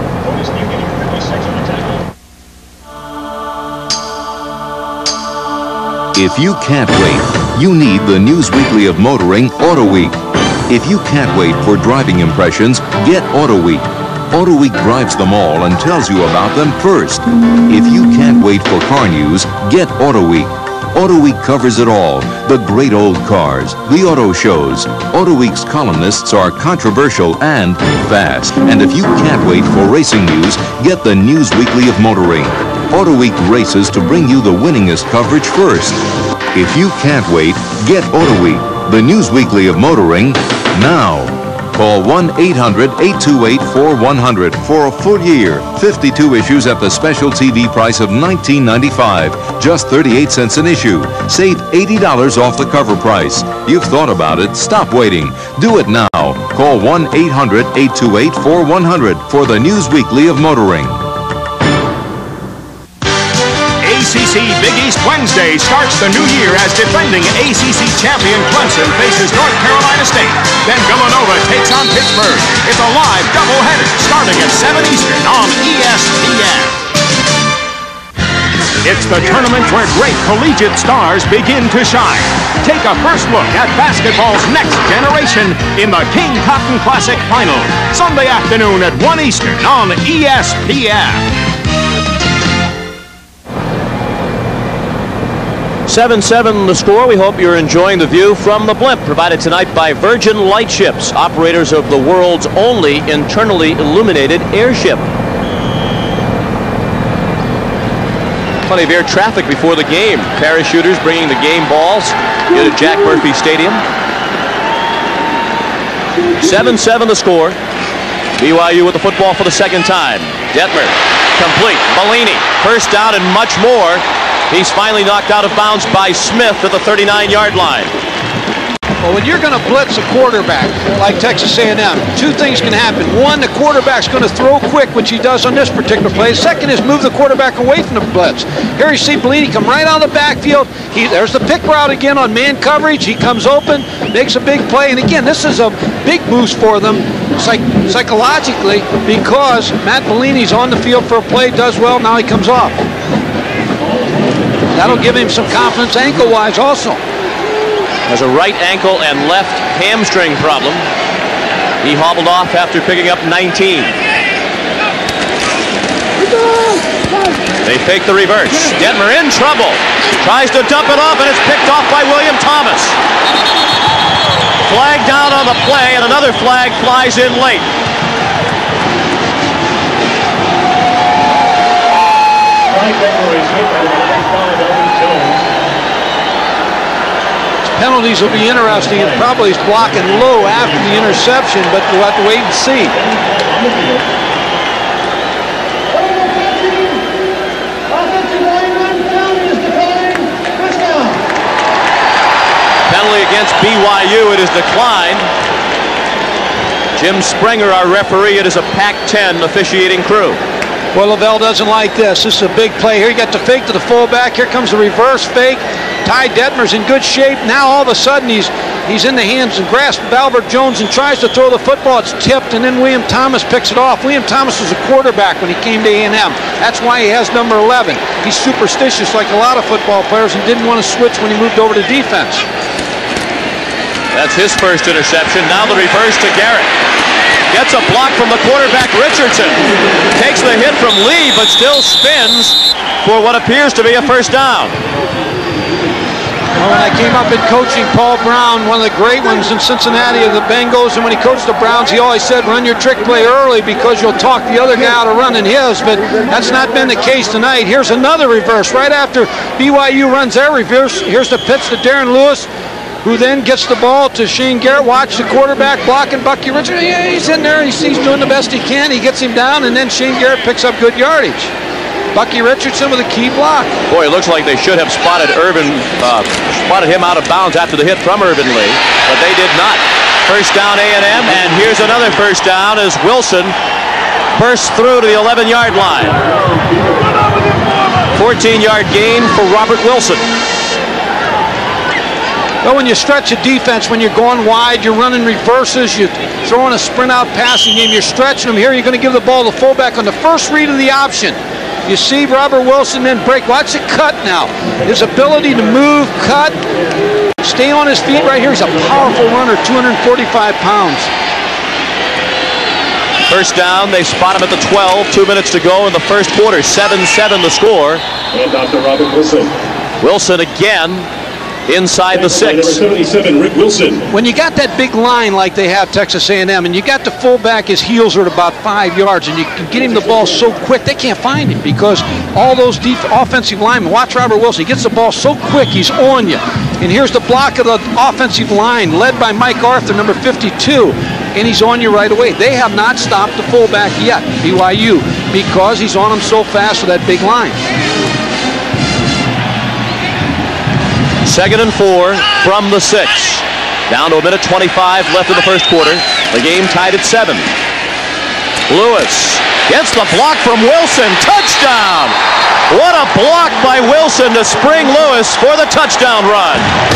If you can't wait, you need the News Weekly of Motoring Auto Week. If you can't wait for driving impressions, get Auto Week. Auto Week drives them all and tells you about them first. If you can't wait for car news, get Auto Week. Auto Week covers it all. The great old cars, the auto shows. Auto Week's columnists are controversial and fast. And if you can't wait for racing news, get the News Weekly of Motoring. Auto Week races to bring you the winningest coverage first. If you can't wait, get Auto Week, the News Weekly of Motoring, now. Call one eight hundred, eight two eight, four one zero zero for a full year. fifty-two issues at the special T V price of nineteen ninety-five, just thirty-eight cents an issue. Save eighty dollars off the cover price. You've thought about it. Stop waiting. Do it now. Call one eight hundred, eight two eight, four one zero zero for the News Weekly of Motoring. A C C Big East Wednesday starts the new year as defending A C C champion Clemson faces North Carolina State. Then Villanova takes on Pittsburgh. It's a live doubleheader starting at seven Eastern on E S P N. It's the tournament where great collegiate stars begin to shine. Take a first look at basketball's next generation in the King Cotton Classic Final, Sunday afternoon at one Eastern on E S P N. seven seven the score. We hope you're enjoying the view from the blimp provided tonight by Virgin Lightships, operators of the world's only internally illuminated airship. Plenty of air traffic before the game. Parachuters bringing the game balls here to Jack Murphy Stadium. seven seven the score. B Y U with the football for the second time. Detmer, complete. Bellini, first down and much more. He's finally knocked out of bounds by Smith at the thirty-nine-yard line. Well, when you're going to blitz a quarterback like Texas A and M, two things can happen. One, the quarterback's going to throw quick, which he does on this particular play. Second is move the quarterback away from the blitz. Here you see Bellini come right out of the backfield. He, there's the pick route again on man coverage. He comes open, makes a big play. And again, this is a big boost for them psych psychologically because Matt Bellini's on the field for a play, does well, now he comes off. That'll give him some confidence ankle-wise also. Has a right ankle and left hamstring problem. He hobbled off after picking up nineteen. They fake the reverse. Detmer in trouble. Tries to dump it off, and it's picked off by William Thomas. Flag down on the play, and another flag flies in late. Penalties will be interesting, and probably he's blocking low after the interception, but we'll have to wait and see. Penalty against B Y U, it is declined. Jim Springer, our referee. It is a Pac ten officiating crew. Well, Lavelle doesn't like this. This is a big play. Here you got the fake to the fullback. Here comes the reverse fake. Ty Detmer's in good shape. Now all of a sudden he's he's in the hands and grasps of Albert Jones and tries to throw the football. It's tipped, and then William Thomas picks it off. William Thomas was a quarterback when he came to A and M. That's why he has number eleven. He's superstitious like a lot of football players and didn't want to switch when he moved over to defense. That's his first interception. Now the reverse to Garrett. Gets a block from the quarterback, Richardson. Takes the hit from Lee, but still spins for what appears to be a first down. Well, when I came up in coaching, Paul Brown, one of the great ones in Cincinnati of the Bengals, and when he coached the Browns, he always said, run your trick play early because you'll talk the other guy out of running his, but that's not been the case tonight. Here's another reverse. Right after B Y U runs their reverse, here's the pitch to Darren Lewis, who then gets the ball to Shane Garrett. Watch the quarterback blocking Bucky Richardson. Yeah, he's in there, and he's, he's doing the best he can. He gets him down, and then Shane Garrett picks up good yardage. Bucky Richardson with a key block. Boy, it looks like they should have spotted Irvin, uh, spotted him out of bounds after the hit from Irvin Lee, but they did not. First down A and M, and here's another first down as Wilson bursts through to the eleven-yard line. fourteen-yard gain for Robert Wilson. Well, when you stretch a defense, when you're going wide, you're running reverses, you're throwing a sprint-out passing game, you're stretching them here, you're going to give the ball to the fullback on the first read of the option. You see Robert Wilson then break. Watch the cut now. His ability to move, cut, stay on his feet right here. He's a powerful runner, two hundred forty-five pounds. First down, they spot him at the twelve, two minutes to go in the first quarter, seven seven the score. And Doctor Robert Wilson. Wilson again inside the six. seventy-seven, Rick Wilson. When you got that big line like they have Texas A and M, and you got the fullback, his heels are at about five yards, and you can get him the ball so quick, they can't find him because all those deep offensive linemen, watch Robert Wilson, he gets the ball so quick, he's on you. And here's the block of the offensive line, led by Mike Arthur, number fifty-two, and he's on you right away. They have not stopped the fullback yet, B Y U, because he's on them so fast with that big line. Second and four from the six. Down to a minute twenty-five left in the first quarter. The game tied at seven. Lewis gets the block from Wilson. Touchdown! What a block by Wilson to spring Lewis for the touchdown run.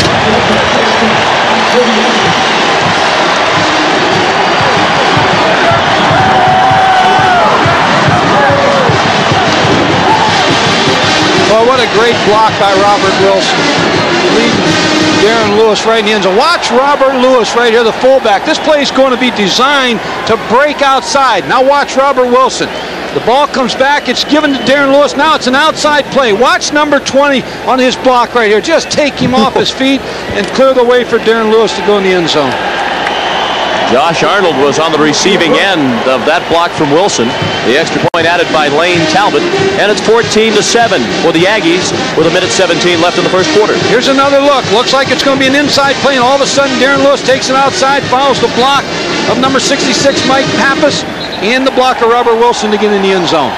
Well, what a great block by Robert Wilson. Leading Darren Lewis right in the end zone. Watch Robert Lewis right here, the fullback. This play is going to be designed to break outside. Now watch Robert Wilson. The ball comes back. It's given to Darren Lewis. Now it's an outside play. Watch number twenty on his block right here. Just take him off his feet and clear the way for Darren Lewis to go in the end zone. Josh Arnold was on the receiving end of that block from Wilson. The extra point added by Lane Talbot, and it's fourteen to seven for the Aggies with a minute seventeen left in the first quarter. Here's another look. Looks like it's going to be an inside play, and all of a sudden Darren Lewis takes it outside, follows the block of number sixty-six, Mike Pappas, and the block of Robert Wilson to get in the end zone.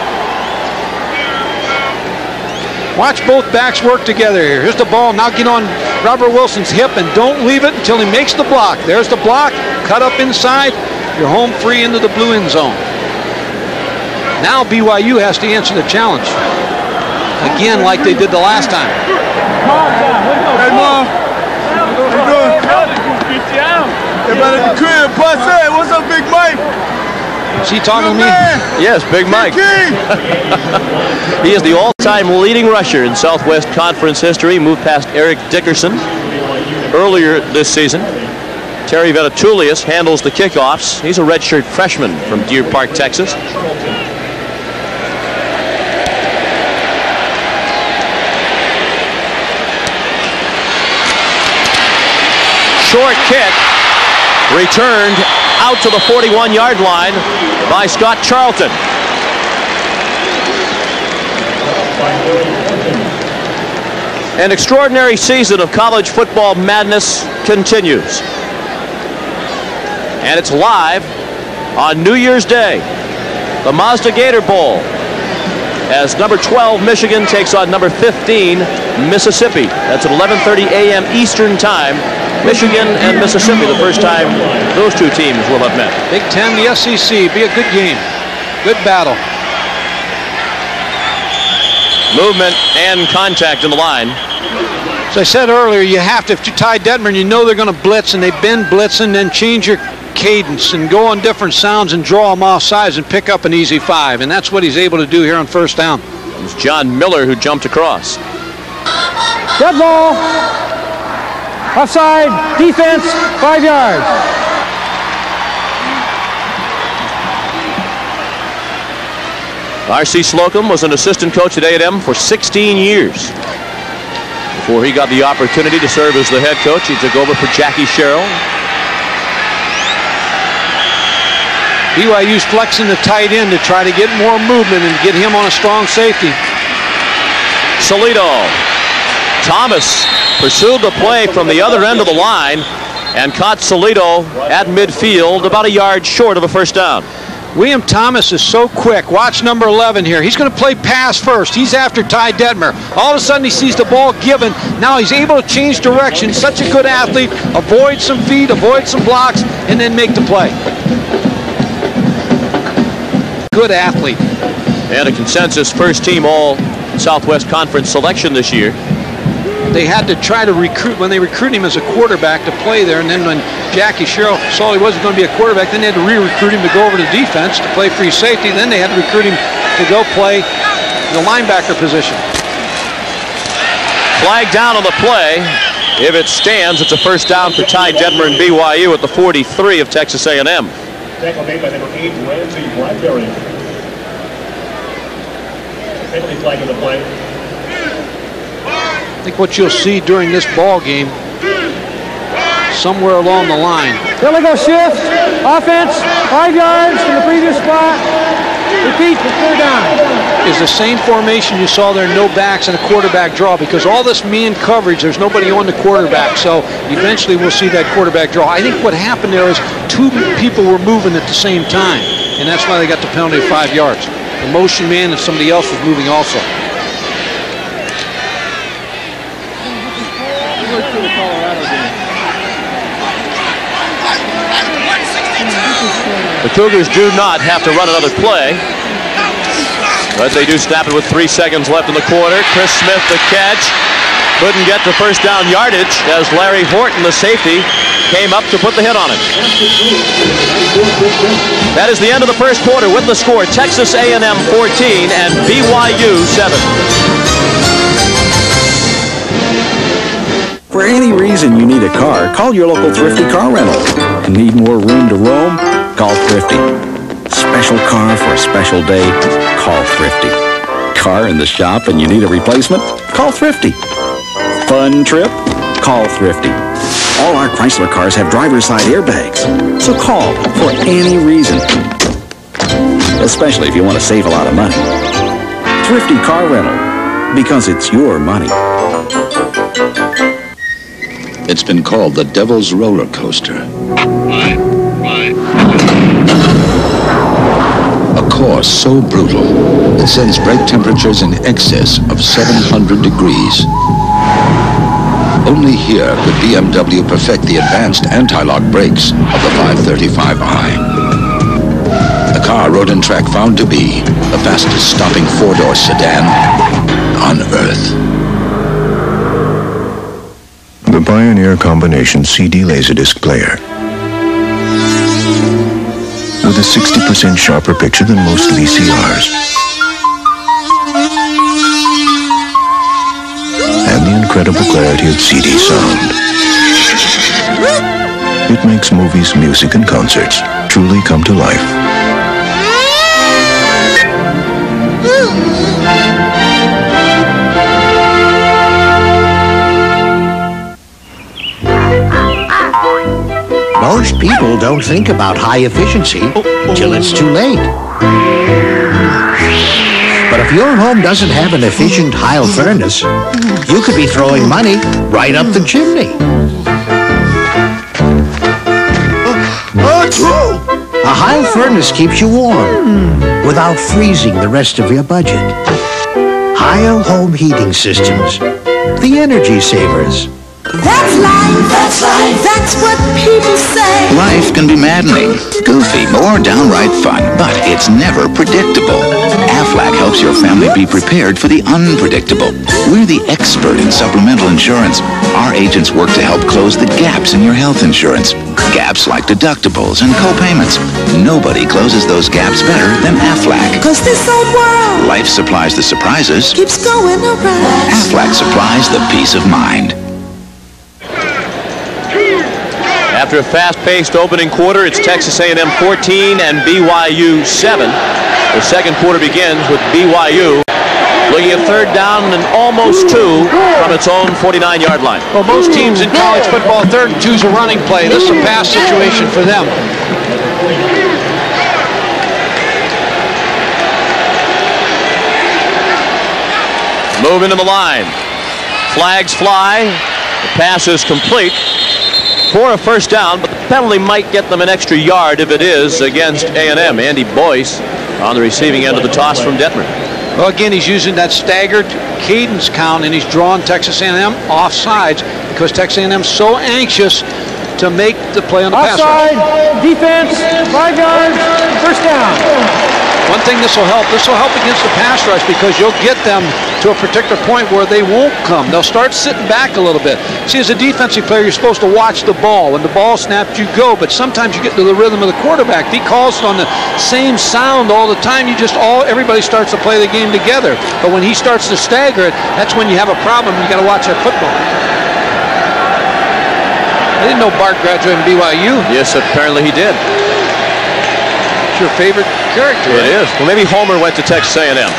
Watch both backs work together here. Here's the ball. Now get on Robert Wilson's hip and don't leave it until he makes the block. There's the block. Cut up inside. You're home free into the blue end zone. Now B Y U has to answer the challenge. Again, like they did the last time. Hey, Mom. What you doing? Everybody at the crib. Bust hey, what's up, Big Mike? Is he talking to me? Yes, Big Mike. He is the all-time leading rusher in Southwest Conference history. Moved past Eric Dickerson earlier this season. Terry Venetoulias handles the kickoffs. He's a redshirt freshman from Deer Park, Texas. Short kick returned out to the forty-one-yard line by Scott Charlton. An extraordinary season of college football madness continues. And it's live on New Year's Day, the Mazda Gator Bowl, as number twelve Michigan takes on number fifteen Mississippi. That's at eleven thirty a m Eastern Time. Michigan and Mississippi, the first time those two teams will have met. Big Ten, the S E C, be a good game. Good battle. Movement and contact in the line. As I said earlier, you have to, if you tie Detmer and you know they're going to blitz and they've been blitzing, then change your cadence and go on different sounds and draw them off sides and pick up an easy five. And that's what he's able to do here on first down. It's John Miller who jumped across. Dead ball. Offside. Defense. Five yards. R C Slocum was an assistant coach at A and M for sixteen years. Before he got the opportunity to serve as the head coach, he took over for Jackie Sherrill. B Y U's flexing the tight end to try to get more movement and get him on a strong safety. Salito. Thomas pursued the play from the other end of the line and caught Salito at midfield about a yard short of a first down. William Thomas is so quick. Watch number eleven here. He's going to play pass first. He's after Ty Detmer. All of a sudden he sees the ball given. Now he's able to change direction. Such a good athlete. Avoid some feet, avoid some blocks, and then make the play. Good athlete. And a consensus first team all Southwest Conference selection this year. They had to try to recruit, when they recruit him as a quarterback to play there, and then when Jackie Sherrill saw he wasn't going to be a quarterback, then they had to re-recruit him to go over to defense to play free safety. Then they had to recruit him to go play the linebacker position. Flag down on the play. If it stands, it's a first down for Ty Detmer and B Y U at the forty-three of Texas A and M. Tackle made by number eight, Ramsey Blackberry. Penalty flag on the play. I think what you'll see during this ball game, somewhere along the line. Here we go, shift, offense, five yards from the previous spot. Repeat for third down. Is the same formation you saw there, no backs and a quarterback draw, because all this man coverage, there's nobody on the quarterback, so eventually we'll see that quarterback draw. I think what happened there is two people were moving at the same time, and that's why they got the penalty of five yards. The motion man and somebody else was moving also. The Cougars do not have to run another play, but they do snap it with three seconds left in the quarter. Chris Smith, the catch, couldn't get to first down yardage as Larry Horton, the safety, came up to put the hit on him. That is the end of the first quarter with the score Texas A and M fourteen and B Y U seven. For any reason you need a car, call your local Thrifty Car Rental. Need more room to roam? Call Thrifty. Special car for a special day? Call Thrifty. Car in the shop and you need a replacement? Call Thrifty. Fun trip? Call Thrifty. All our Chrysler cars have driver's side airbags. So call for any reason. Especially if you want to save a lot of money. Thrifty Car Rental. Because it's your money. It's been called the Devil's Roller Coaster. Right, right. A course so brutal it sends brake temperatures in excess of seven hundred degrees. Only here could B M W perfect the advanced anti-lock brakes of the five thirty-five i. The car Road and Track found to be the fastest stopping four-door sedan on Earth. The Pioneer Combination C D Laserdisc player. With a sixty percent sharper picture than most V C Rs. And the incredible clarity of C D sound. It makes movies, music, and concerts truly come to life. Most people don't think about high efficiency until it's too late. But if your home doesn't have an efficient Heil furnace, you could be throwing money right up the chimney. A Heil furnace keeps you warm without freezing the rest of your budget. Heil Home Heating Systems, the energy savers. That's life, that's life, that's what people say. Life can be maddening, goofy, or downright fun, but it's never predictable. Aflac helps your family be prepared for the unpredictable. We're the expert in supplemental insurance. Our agents work to help close the gaps in your health insurance. Gaps like deductibles and co-payments. Nobody closes those gaps better than Aflac. Cause this old world Life supplies the surprises. keeps going around. Aflac supplies the peace of mind. After a fast-paced opening quarter, it's Texas A and M fourteen and B Y U seven. The second quarter begins with B Y U looking at third down and almost two from its own forty-nine-yard line. Well, most teams in college football, third and two is a running play. This is a pass situation for them. Move into the line. Flags fly. The pass is complete for a first down, but the penalty might get them an extra yard if it is against A and M. Andy Boyce on the receiving end of the toss from Detmer. Well, again, he's using that staggered cadence count, and he's drawing Texas A and M offsides because Texas A and M's so anxious to make the play on the pass rush. Offside, defense, five yards, first down. One thing this will help, this will help against the pass rush because you'll get them to a particular point where they won't come. They'll start sitting back a little bit. See, as a defensive player, you're supposed to watch the ball. When the ball snaps, you go, but sometimes you get to the rhythm of the quarterback. If he calls on the same sound all the time, you just all, everybody starts to play the game together. But when he starts to stagger it, that's when you have a problem. You got to watch that football. I didn't know Bart graduated from B Y U. Yes, apparently he did. It's your favorite character, It right? is. Well, maybe Homer went to Texas A and M.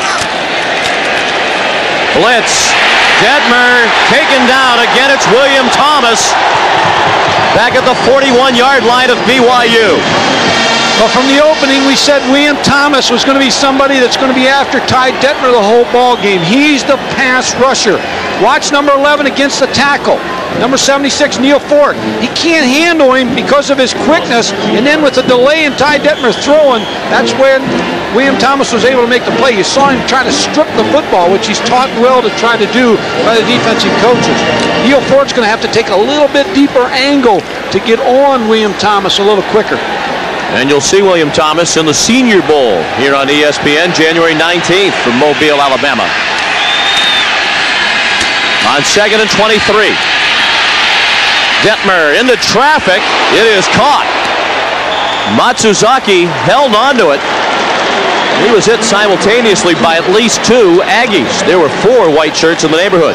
Blitz. Detmer taken down. Again, it's William Thomas back at the forty-one-yard line of B Y U. Well, from the opening, we said William Thomas was going to be somebody that's going to be after Ty Detmer the whole ball game. He's the pass rusher. Watch number eleven against the tackle. Number seventy-six, Neil Ford. He can't handle him because of his quickness, and then with the delay in Ty Detmer throwing, that's when William Thomas was able to make the play. You saw him try to strip the football, which he's taught well to try to do by the defensive coaches. Neil Ford's going to have to take a little bit deeper angle to get on William Thomas a little quicker. And you'll see William Thomas in the Senior Bowl here on E S P N January nineteenth from Mobile, Alabama. On second and twenty-three. Detmer into traffic. It is caught. Matsuzaki held onto it. He was hit simultaneously by at least two Aggies. There were four white shirts in the neighborhood.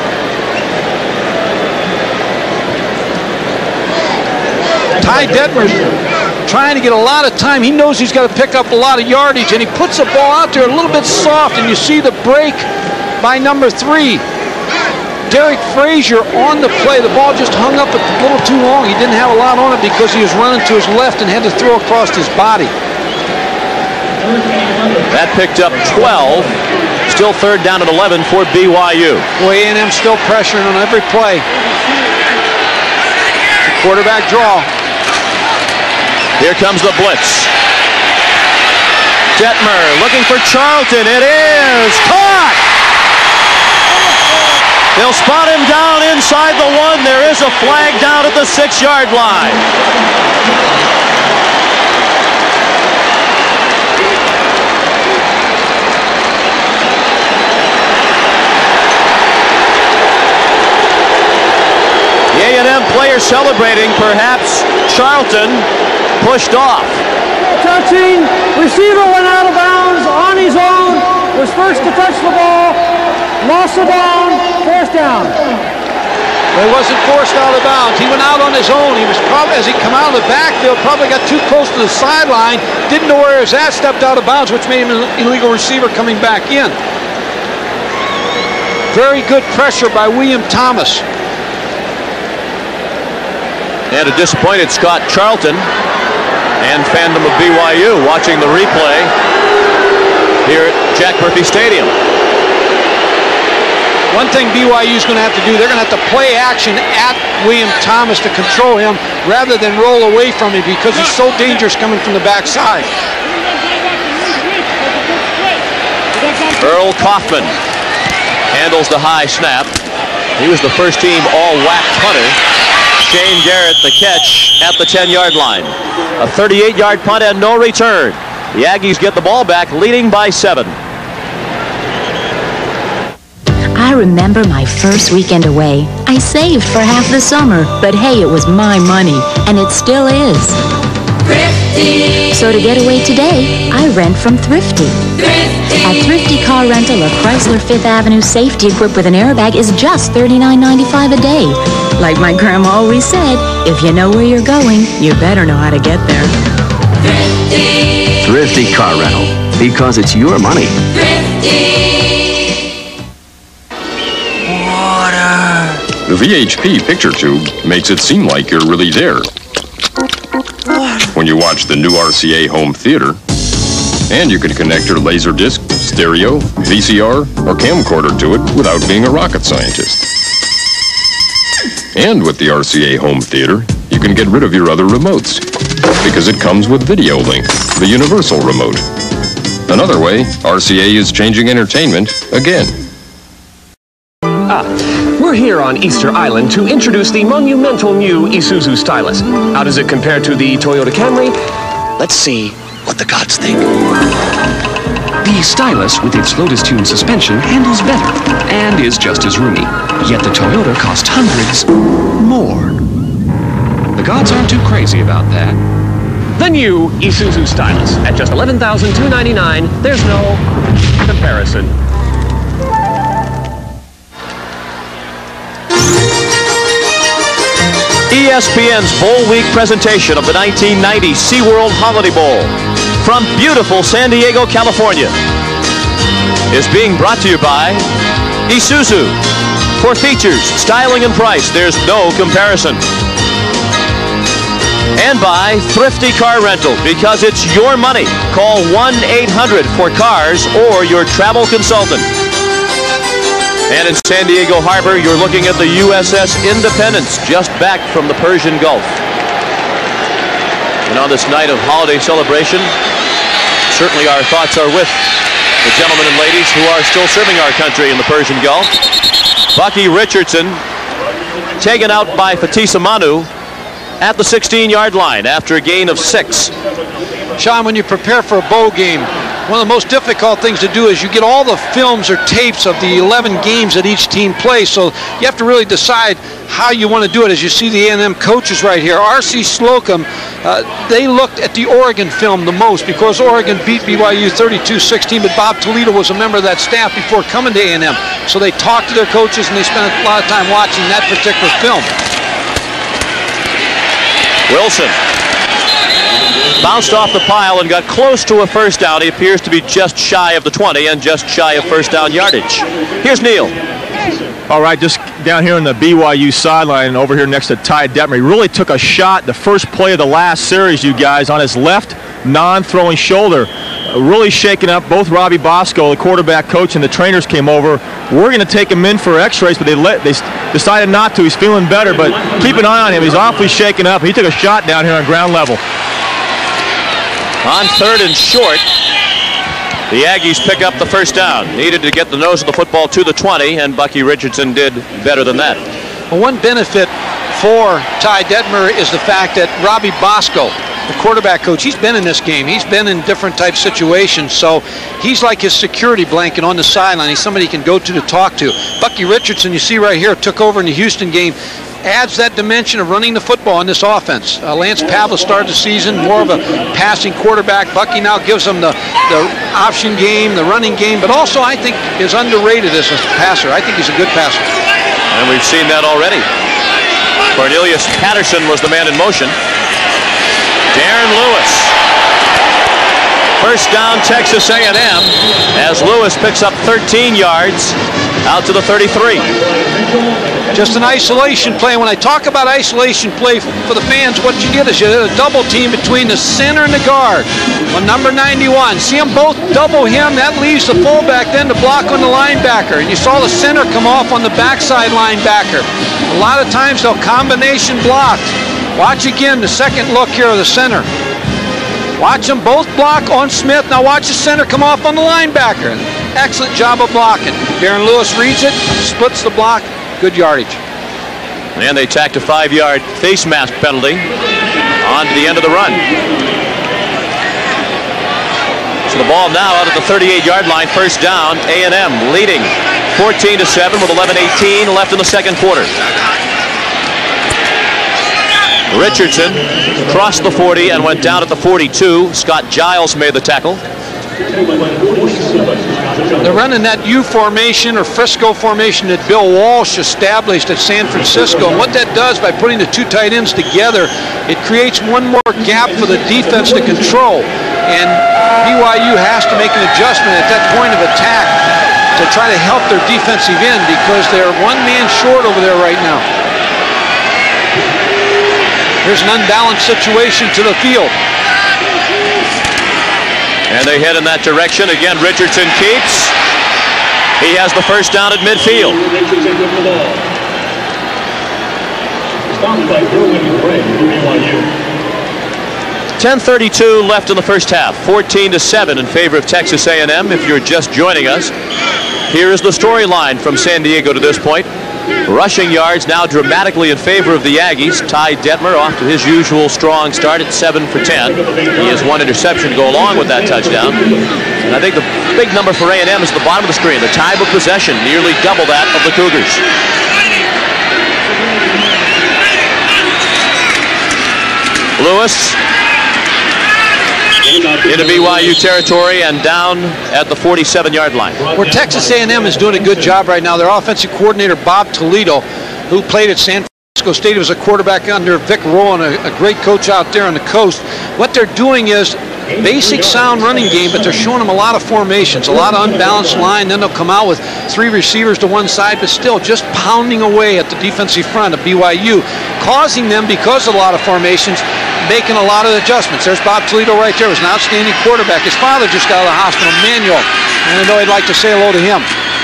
Ty Detmer's trying to get a lot of time. He knows he's got to pick up a lot of yardage, and he puts the ball out there a little bit soft, and you see the break by number three. Derek Frazier on the play. The ball just hung up a little too long. He didn't have a lot on it because he was running to his left and had to throw across his body. That picked up twelve. Still third down at eleven for B Y U. Boy, A and M still pressuring on every play. The quarterback draw. Here comes the blitz. Detmer looking for Charlton. It is caught. They'll spot him down inside the one. There is a flag down at the six-yard line. The A and M player celebrating. Perhaps Charlton pushed off. Touching, receiver went out of bounds on his own, was first to touch the ball, lost the down, fourth down. Well, he wasn't forced out of bounds. He went out on his own. He was probably, as he come out of the backfield, probably got too close to the sideline, didn't know where he was at, stepped out of bounds, which made him an illegal receiver coming back in. Very good pressure by William Thomas. And a disappointed Scott Charlton and fandom of B Y U watching the replay here at Jack Murphy Stadium. One thing B Y U is going to have to do, they're going to have to play action at William Thomas to control him rather than roll away from him because he's so dangerous coming from the backside. Earl Kaufman handles the high snap. He was the first team all-W A C punter. Shane Garrett the catch at the ten-yard line. A thirty-eight-yard punt and no return. The Aggies get the ball back, leading by seven. I remember my first weekend away. I saved for half the summer, but hey, it was my money, and it still is. Thrifty. So to get away today, I rent from Thrifty. Thrifty. At Thrifty Car Rental, a Chrysler Fifth Avenue safety equipped with an airbag is just thirty-nine ninety-five a day. Like my grandma always said, if you know where you're going, you better know how to get there. Thrifty. Thrifty Car Rental, because it's your money. Thrifty. The V H P picture tube makes it seem like you're really there when you watch the new R C A home theater. And you can connect your Laserdisc, stereo, V C R, or camcorder to it without being a rocket scientist. And with the R C A home theater, you can get rid of your other remotes because it comes with Video Link, the universal remote. Another way, R C A is changing entertainment again. Ah, we're here on Easter Island to introduce the monumental new Isuzu Stylus. How does it compare to the Toyota Camry? Let's see what the gods think. The Stylus, with its Lotus Tune suspension, handles better and is just as roomy. Yet the Toyota cost hundreds more. The gods aren't too crazy about that. The new Isuzu Stylus at just eleven thousand two hundred ninety-nine dollars. There's no comparison. E S P N's Bowl Week presentation of the nineteen ninety SeaWorld Holiday Bowl from beautiful San Diego, California is being brought to you by Isuzu. For features, styling, and price, there's no comparison. And by Thrifty Car Rental, because it's your money. Call one eight hundred for cars or your travel consultant. And in San Diego Harbor, you're looking at the U S S Independence, just back from the Persian Gulf. And on this night of holiday celebration, certainly our thoughts are with the gentlemen and ladies who are still serving our country in the Persian Gulf. Bucky Richardson taken out by Fatisa Manu at the sixteen-yard line after a gain of six. Sean, when you prepare for a bowl game, one of the most difficult things to do is you get all the films or tapes of the eleven games that each team plays, so you have to really decide how you want to do it. As you see the A and M coaches right here, R C Slocum, uh, they looked at the Oregon film the most because Oregon beat B Y U thirty-two sixteen, but Bob Toledo was a member of that staff before coming to A and M, so they talked to their coaches and they spent a lot of time watching that particular film. Wilson bounced off the pile and got close to a first down. He appears to be just shy of the twenty and just shy of first down yardage. Here's Neil. All right, just down here on the B Y U sideline over here next to Ty Detmer. He really took a shot the first play of the last series, you guys, on his left non-throwing shoulder. Uh, really shaking up. Both Robbie Bosco, the quarterback coach, and the trainers came over. We're going to take him in for x-rays, but they let they decided not to. He's feeling better, but keep an eye on him. He's awfully shaken up. He took a shot down here on ground level. On third and short, the Aggies pick up the first down. Needed to get the nose of the football to the twenty, and Bucky Richardson did better than that. Well, one benefit for Ty Detmer is the fact that Robbie Bosco, the quarterback coach, he's been in this game. He's been in different type situations, so he's like his security blanket on the sideline. He's somebody he can go to to talk to. Bucky Richardson, you see right here, took over in the Houston game, adds that dimension of running the football in this offense. Uh, Lance Pavlis started the season more of a passing quarterback. Bucky now gives them the, the option game, the running game, but also I think is underrated as a passer. I think he's a good passer. And we've seen that already. Cornelius Patterson was the man in motion. Darren Lewis. First down, Texas A and M, as Lewis picks up thirteen yards out to the thirty-three. Just an isolation play. When I talk about isolation play for the fans, what you get is you get a double team between the center and the guard. On number ninety-one, see them both double him. That leaves the fullback then to block on the linebacker. And you saw the center come off on the backside linebacker. A lot of times they'll combination block. Watch again the second look here of the center. Watch them both block on Smith. Now watch the center come off on the linebacker. Excellent job of blocking. Darren Lewis reads it, splits the block, good yardage. And they tacked a five-yard face mask penalty on to the end of the run. So the ball now out at the thirty-eight-yard line, first down, A and M leading fourteen to seven with eleven eighteen left in the second quarter. Richardson crossed the forty and went down at the forty-two. Scott Giles made the tackle. They're running that U formation or Frisco formation that Bill Walsh established at San Francisco. And what that does by putting the two tight ends together, it creates one more gap for the defense to control. And B Y U has to make an adjustment at that point of attack to try to help their defensive end because they're one man short over there right now. Here's an unbalanced situation to the field. And they head in that direction. Again, Richardson keeps. He has the first down at midfield. ten thirty-two left in the first half. fourteen to seven in favor of Texas A and M. If you're just joining us, here is the storyline from San Diego to this point. Rushing yards now dramatically in favor of the Aggies. Ty Detmer off to his usual strong start at seven for ten. He has one interception to go along with that touchdown. And I think the big number for A and M is at the bottom of the screen. The time of possession, nearly double that of the Cougars. Lewis into B Y U territory and down at the forty-seven yard line. Where Texas A and M is doing a good job right now, their offensive coordinator, Bob Toledo, who played at San Francisco State, was a quarterback under Vic Rowan, a, a great coach out there on the coast. What they're doing is basic sound running game, but they're showing them a lot of formations, a lot of unbalanced line. Then they'll come out with three receivers to one side, but still just pounding away at the defensive front of B Y U, causing them, because of a lot of formations, making a lot of adjustments. There's Bob Toledo right there. He was an outstanding quarterback. His father just got out of the hospital, Manuel, and I know I'd like to say hello to him.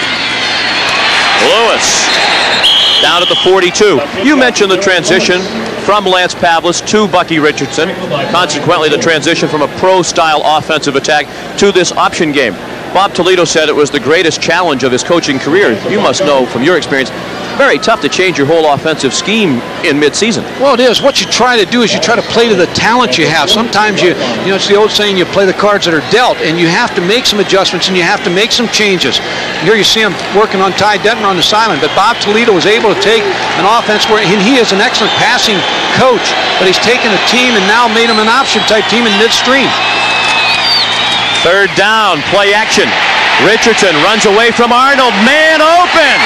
Lewis down at the forty-two. You mentioned the transition from Lance Pavlis to Bucky Richardson. Consequently, the transition from a pro-style offensive attack to this option game. Bob Toledo said it was the greatest challenge of his coaching career. You must know from your experience, very tough to change your whole offensive scheme in mid-season. Well, it is. What you try to do is you try to play to the talent you have. Sometimes you, you know, it's the old saying, you play the cards that are dealt, and you have to make some adjustments and you have to make some changes. Here you see him working on Ty Detmer on the sideline, but Bob Toledo was able to take an offense where, and he is an excellent passing coach, but he's taken a team and now made him an option type team in midstream. Third down, play action. Richardson runs away from Arnold, man open.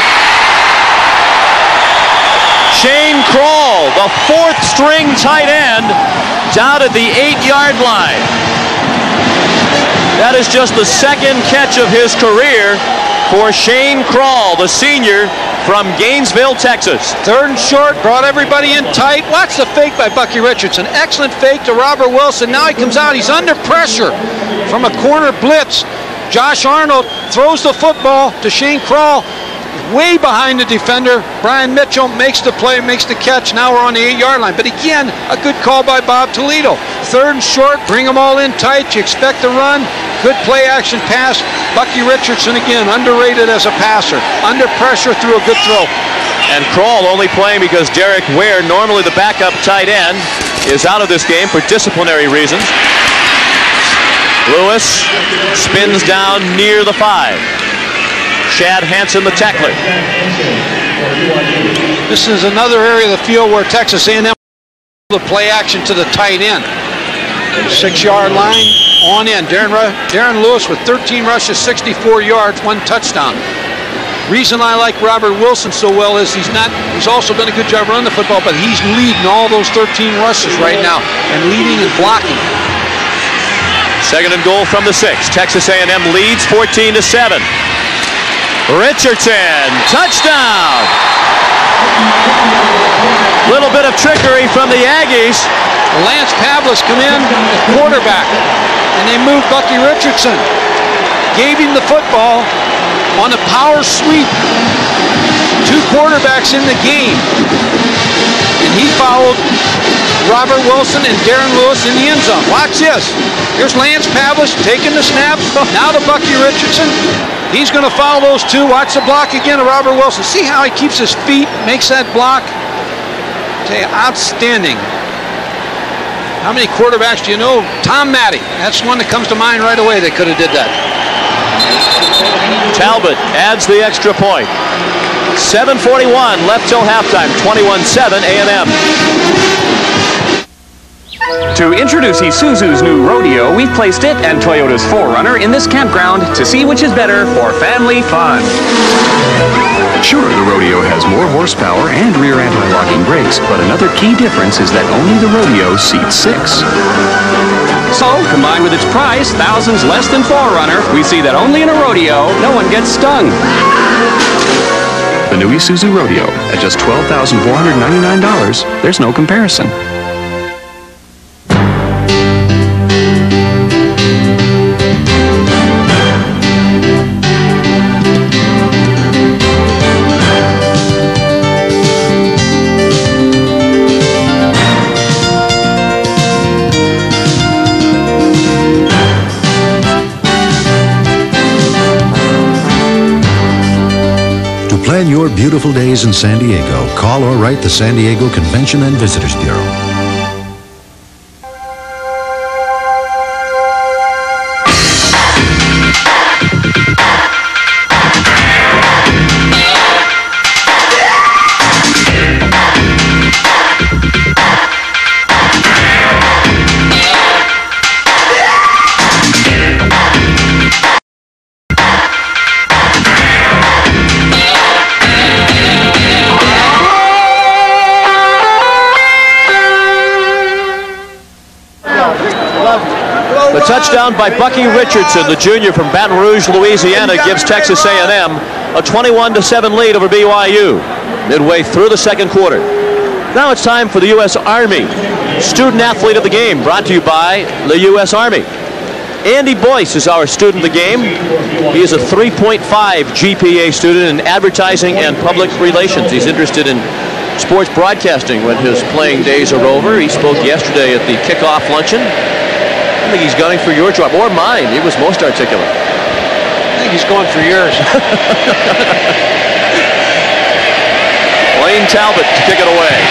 Shane Kroll, the fourth string tight end, down at the eight yard line. That is just the second catch of his career for Shane Kroll, the senior from Gainesville, Texas. Third and short, brought everybody in tight. Watch the fake by Bucky Richardson. Excellent fake to Robert Wilson. Now he comes out. He's under pressure from a corner blitz. Josh Arnold throws the football to Shane Kroll, way behind the defender. Brian Mitchell makes the play, makes the catch. Now we're on the eight yard line. But again, a good call by Bob Toledo. Third and short, bring them all in tight. You expect to run. Good play action pass. Bucky Richardson again, underrated as a passer. Under pressure, threw a good throw. And Kroll only playing because Derek Ware, normally the backup tight end, is out of this game for disciplinary reasons. Lewis spins down near the five. Chad Hansen, the tackler. This is another area of the field where Texas A and M will play action to the tight end. Six yard line, on in. Darren, Darren Lewis with thirteen rushes, sixty-four yards, one touchdown. Reason I like Robert Wilson so well is he's not, he's also done a good job running the football, but he's leading all those thirteen rushes right now and leading and blocking. Second and goal from the six. Texas A and M leads fourteen to seven. Richardson, touchdown! Little bit of trickery from the Aggies. Lance Pavlis come in at quarterback, and they moved Bucky Richardson. Gave him the football on a power sweep. Two quarterbacks in the game. And he followed Robert Wilson and Darren Lewis in the end zone. Watch this. Here's Lance Pavlis taking the snap. Now to Bucky Richardson. He's going to follow those two. Watch the block again of Robert Wilson. See how he keeps his feet, makes that block? Okay, outstanding. How many quarterbacks do you know? Tom Matty. That's one that comes to mind right away that could have did that. Talbot adds the extra point. seven forty-one left till halftime. twenty-one seven A and M. To introduce Isuzu's new Rodeo, we've placed it and Toyota's four runner in this campground to see which is better for family fun. Sure, the Rodeo has more horsepower and rear anti-locking brakes, but another key difference is that only the Rodeo seats six. Also, combined with its price, thousands less than Forerunner, we see that only in a rodeo, no one gets stung. The new Isuzu Rodeo at just twelve thousand four hundred ninety-nine dollars. There's no comparison. Plan your beautiful days in San Diego. Call or write the San Diego Convention and Visitors Bureau. The touchdown by Bucky Richardson, the junior from Baton Rouge, Louisiana, gives Texas A and M a twenty-one to seven lead over B Y U midway through the second quarter. Now it's time for the U S Army Student Athlete of the Game, brought to you by the U S Army. Andy Boyce is our student of the game. He is a three point five G P A student in advertising and public relations. He's interested in sports broadcasting when his playing days are over. He spoke yesterday at the kickoff luncheon. I think he's gunning for your job, or mine. He was most articulate. I think he's going for yours. Lane Talbot to kick it away.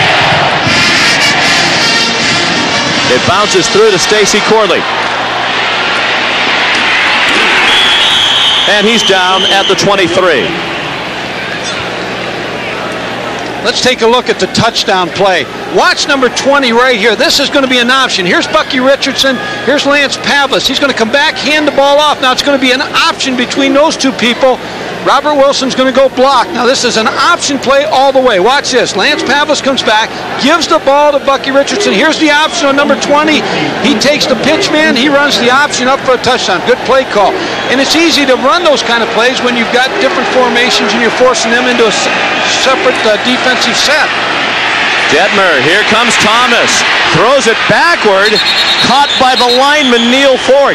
It bounces through to Stacy Corley. And he's down at the twenty-three. Let's take a look at the touchdown play. Watch number twenty right here. This is going to be an option. Here's Bucky Richardson. Here's Lance Pavlis. He's going to come back, hand the ball off. Now it's going to be an option between those two people. Robert Wilson's going to go block. Now this is an option play all the way. Watch this. Lance Pavlis comes back, gives the ball to Bucky Richardson. Here's the option on number twenty. He takes the pitch man. He runs the option up for a touchdown. Good play call. And it's easy to run those kind of plays when you've got different formations and you're forcing them into a separate uh, defensive set. Detmer, here comes Thomas. Throws it backward. Caught by the lineman, Neil Fort.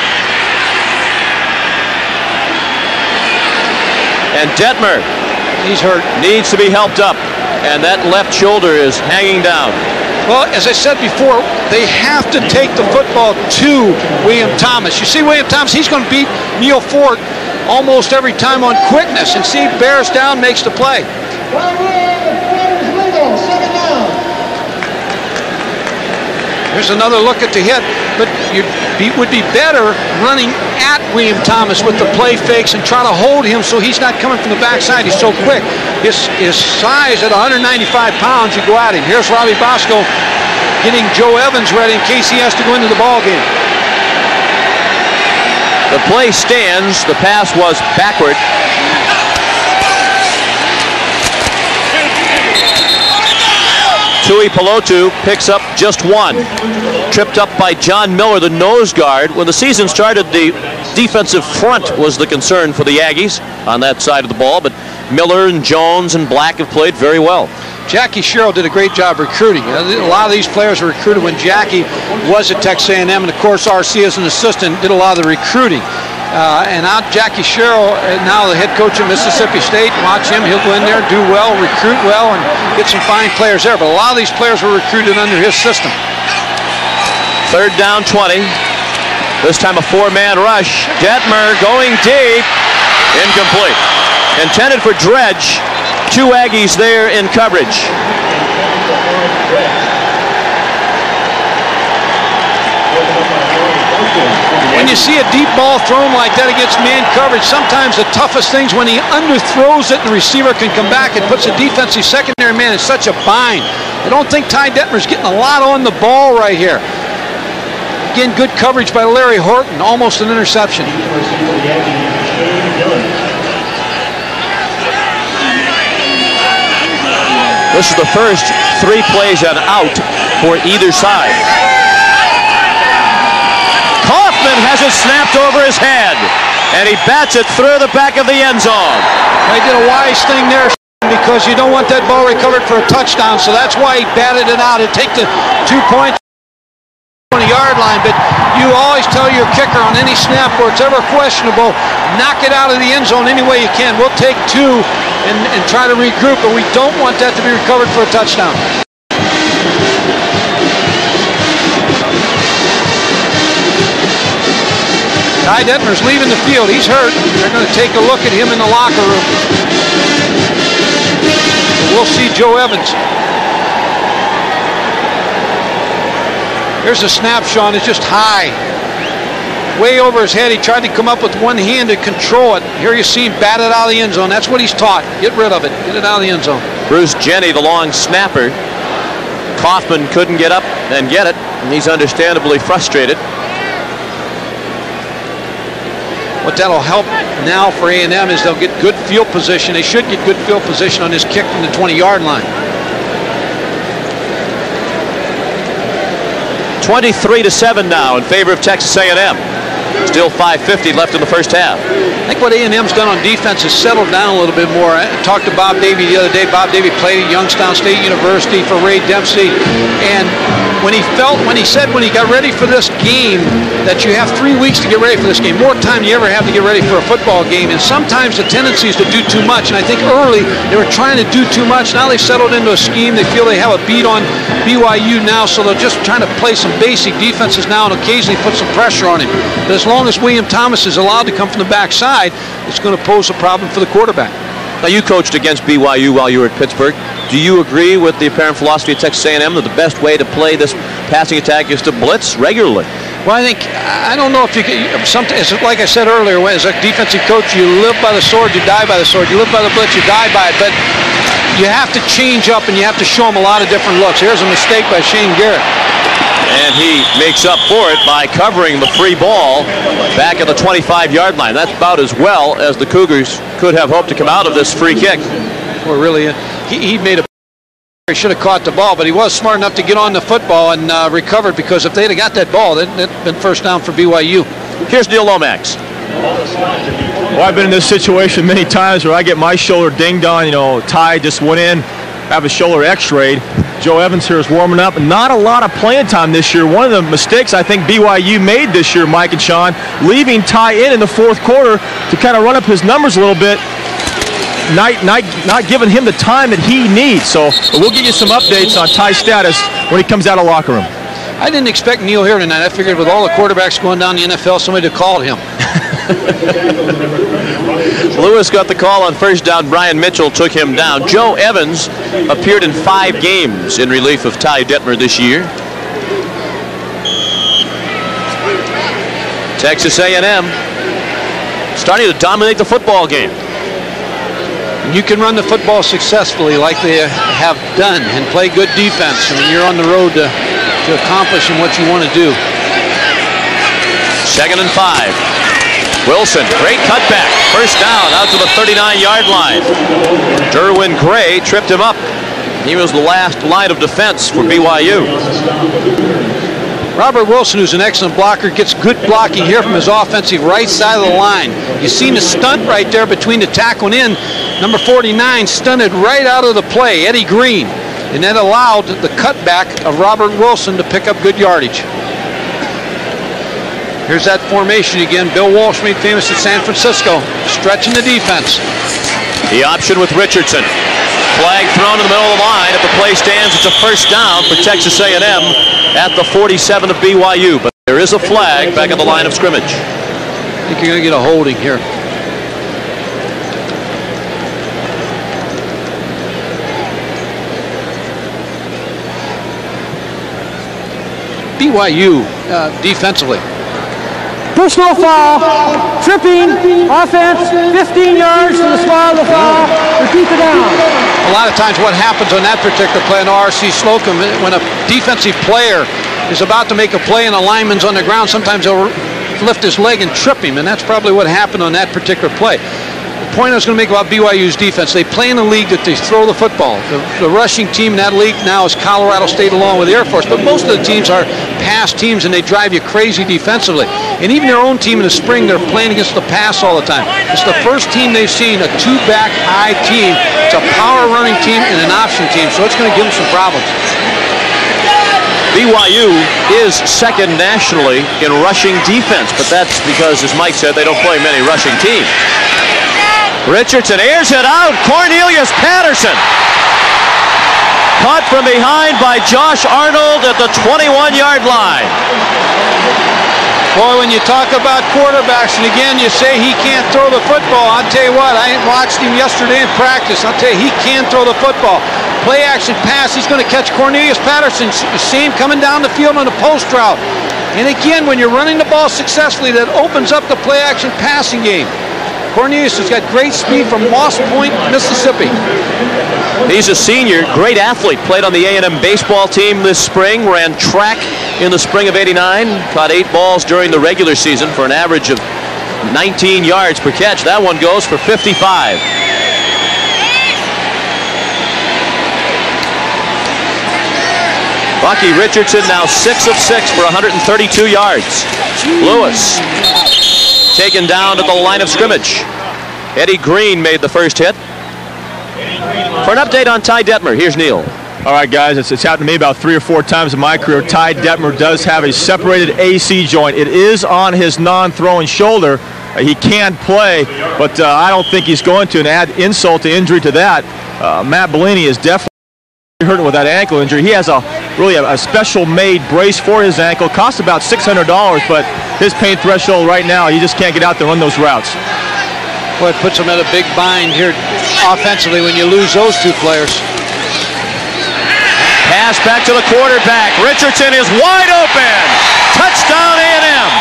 And Detmer, he's hurt, needs to be helped up. And that left shoulder is hanging down. Well, as I said before, they have to take the football to William Thomas. You see William Thomas, he's going to beat Neil Fort almost every time on quickness. And see, bears down, makes the play. Here's another look at the hit, but you would be better running at William Thomas with the play fakes and try to hold him so he's not coming from the backside. He's so quick. His, his size at one hundred ninety-five pounds, you go at him. Here's Robbie Bosco getting Joe Evans ready in case he has to go into the ball game. The play stands. The pass was backward. Tui Pelotu picks up just one. Tripped up by John Miller, the nose guard. When the season started, the defensive front was the concern for the Aggies on that side of the ball, but Miller and Jones and Black have played very well. Jackie Sherrill did a great job recruiting. A lot of these players were recruited when Jackie was at Texas A and M, and of course R C as an assistant did a lot of the recruiting. Uh, and now Jackie Sherrill, now the head coach of Mississippi State. Watch him. He'll go in there, do well, recruit well, and get some fine players there. But a lot of these players were recruited under his system. Third down, twenty. This time a four-man rush. Detmer going deep. Incomplete. Intended for Dredge. Two Aggies there in coverage. When you see a deep ball thrown like that against man coverage, sometimes the toughest things when he underthrows it and the receiver can come back and puts a defensive secondary man in such a bind. I don't think Ty Detmer's getting a lot on the ball right here. Again, good coverage by Larry Horton, almost an interception. This is the first three plays and out for either side. is snapped over his head, and he bats it through the back of the end zone. They did a wise thing there because you don't want that ball recovered for a touchdown, so that's why he batted it out. It'd take the two points on the yard line, but you always tell your kicker on any snap where it's ever questionable, knock it out of the end zone any way you can. We'll take two and, and try to regroup, but we don't want that to be recovered for a touchdown. Ty Detmer's leaving the field. He's hurt. They're going to take a look at him in the locker room. We'll see Joe Evans. Here's a snap, Sean. It's just high. Way over his head. He tried to come up with one hand to control it. Here you see him bat it out of the end zone. That's what he's taught. Get rid of it. Get it out of the end zone. Bruce Jenny, the long snapper. Kaufman couldn't get up and get it, and he's understandably frustrated. What that'll help now for A and M is they'll get good field position. They should get good field position on this kick from the twenty-yard line. twenty-three to seven now in favor of Texas A and M. Still five fifty left in the first half. I think what A and M's done on defense is settled down a little bit more. I talked to Bob Davie the other day. Bob Davie played at Youngstown State University for Ray Dempsey, and when he felt, when he said when he got ready for this game, that you have three weeks to get ready for this game, more time than you ever have to get ready for a football game, and sometimes the tendency is to do too much, and I think early they were trying to do too much. Now they've settled into a scheme. They feel they have a beat on B Y U now, so they're just trying to play some basic defenses now and occasionally put some pressure on him. But as long as William Thomas is allowed to come from the backside, it's going to pose a problem for the quarterback. Now, you coached against B Y U while you were at Pittsburgh. Do you agree with the apparent philosophy of Texas A and M that the best way to play this passing attack is to blitz regularly? Well, I think, I don't know if you can, sometimes, like I said earlier, as a defensive coach, you live by the sword, you die by the sword. You live by the blitz, you die by it. But you have to change up and you have to show them a lot of different looks. Here's a mistake by Shane Garrett. And he makes up for it by covering the free ball back at the twenty-five-yard line. That's about as well as the Cougars could have hoped to come out of this free kick. Well, really, he, he made a he should have caught the ball, but he was smart enough to get on the football and uh, recovered, because if they'd have got that ball, that'd have been first down for B Y U. Here's Neil Lomax. Well, I've been in this situation many times where I get my shoulder dinged on. You know, Ty just went in, have a shoulder x-rayed. Joe Evans here is warming up. Not a lot of playing time this year. One of the mistakes I think B Y U made this year, Mike and Sean, leaving Ty in in the fourth quarter to kind of run up his numbers a little bit, not, not, not giving him the time that he needs. So we'll give you some updates on Ty's status when he comes out of the locker room. I didn't expect Neil here tonight. I figured with all the quarterbacks going down the N F L, somebody to call him. Lewis got the call on first down. Brian Mitchell took him down. Joe Evans appeared in five games in relief of Ty Detmer this year. Texas A and M starting to dominate the football game. You can run the football successfully like they have done and play good defense when you're on the road to, to accomplishing what you want to do. Second and five. Wilson, great cutback. First down out to the thirty-nine-yard line. Derwin Gray tripped him up. He was the last line of defense for B Y U. Robert Wilson, who's an excellent blocker, gets good blocking here from his offensive right side of the line. You seen the stunt right there between the tackle and in. Number forty-nine stunted right out of the play, Eddie Green. And that allowed the cutback of Robert Wilson to pick up good yardage. Here's that formation again. Bill Walsh made famous at San Francisco, stretching the defense. The option with Richardson. Flag thrown in the middle of the line. If the play stands, it's a first down for Texas A and M at the forty-seven of B Y U. But there is a flag back at the line of scrimmage. I think you're going to get a holding here. B Y U uh, defensively. Personal foul, tripping, offense, fifteen yards to the spot of the foul, repeat the down. A lot of times what happens on that particular play in R C Slocum, when a defensive player is about to make a play and a lineman's on the ground, sometimes they'll lift his leg and trip him, and that's probably what happened on that particular play. The point I was going to make about B Y U's defense. They play in a league that they throw the football. The, the rushing team in that league now is Colorado State along with the Air Force. But most of the teams are pass teams, and they drive you crazy defensively. And even their own team in the spring, they're playing against the pass all the time. It's the first team they've seen, a two-back high team. It's a power running team and an option team, so it's going to give them some problems. B Y U is second nationally in rushing defense, but that's because, as Mike said, they don't play many rushing teams. Richardson airs it out. Cornelius Patterson. Caught from behind by Josh Arnold at the twenty-one-yard line. Boy, when you talk about quarterbacks, and again, you say he can't throw the football. I'll tell you what, I watched him yesterday in practice. I'll tell you, he can throw the football. Play action pass, he's going to catch Cornelius Patterson. See him coming down the field on a post route. And again, when you're running the ball successfully, that opens up the play action passing game. Cornelius has got great speed from Moss Point, Mississippi. He's a senior, great athlete, played on the A and M baseball team this spring, ran track in the spring of eighty-nine, caught eight balls during the regular season for an average of nineteen yards per catch. That one goes for fifty-five. Bucky Richardson now six of six for one hundred thirty-two yards. Lewis taken down at the line of scrimmage. Eddie Green made the first hit. For an update on Ty Detmer, here's Neil. All right, guys, it's, it's happened to me about three or four times in my career. Ty Detmer does have a separated A C joint. It is on his non-throwing shoulder. Uh, he can play, but uh, I don't think he's going to. And add insult to injury to that, uh, Matt Bellini is definitely hurting with that ankle injury. He has a really a, a special made brace for his ankle. Costs about six hundred dollars, but his pain threshold right now, you just can't get out there and run those routes. Boy, it puts him at a big bind here offensively when you lose those two players. Pass back to the quarterback. Richardson is wide open. Touchdown A and M.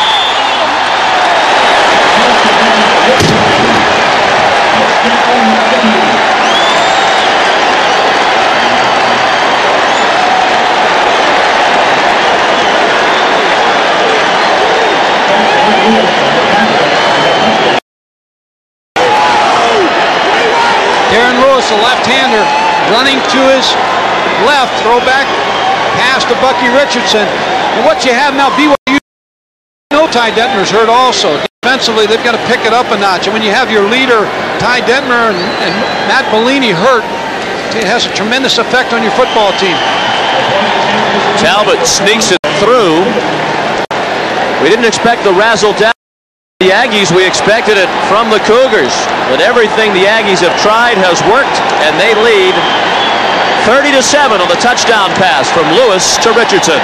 Darren Lewis, a left-hander, running to his left, throwback pass to Bucky Richardson. And what you have now, B Y U, no Ty Detmer's hurt also. Defensively, they've got to pick it up a notch. And when you have your leader, Ty Detmer, and, and Matt Bellini hurt, it has a tremendous effect on your football team. Talbot sneaks it through. We didn't expect the razzle dazzle. The Aggies, we expected it from the Cougars, but everything the Aggies have tried has worked, and they lead thirty to seven on the touchdown pass from Lewis to Richardson.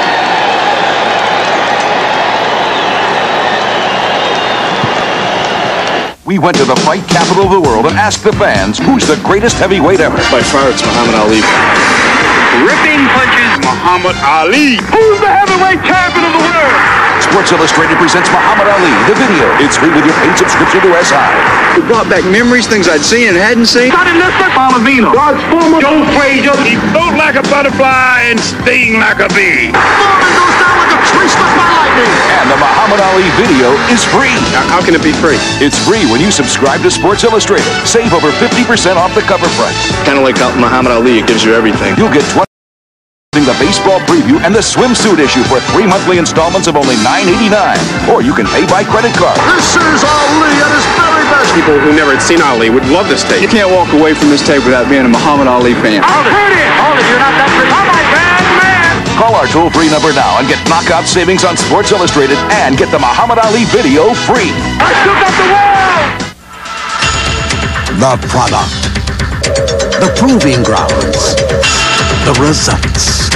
We went to the fight capital of the world and asked the fans, who's the greatest heavyweight ever? By far, it's Muhammad Ali. Ripping punches, Muhammad Ali. Who's the heavyweight champion of the world? Sports Illustrated presents Muhammad Ali, the video. It's free with your paid subscription to S I. It brought back memories, things I'd seen and hadn't seen. Got it, Mister Bonavino. God's former Joe Frazier. He float like a butterfly and sting like a bee. Foreman goes down like a tree struck by lightning. And the Muhammad Ali video is free. Now, how can it be free? It's free when you subscribe to Sports Illustrated. Save over fifty percent off the cover price. Kind of like Muhammad Ali, it gives you everything. You'll get twenty the baseball preview and the swimsuit issue for three monthly installments of only nine eighty-nine. Or you can pay by credit card. This is Ali at his very best. People who never had seen Ali would love this tape. You can't walk away from this tape without being a Muhammad Ali fan. I'll hurt it. Hold it, you're not that pretty. I'm a bad man. Call our toll-free number now and get knockout savings on Sports Illustrated and get the Muhammad Ali video free. I still got the world. The product. The proving grounds. The results.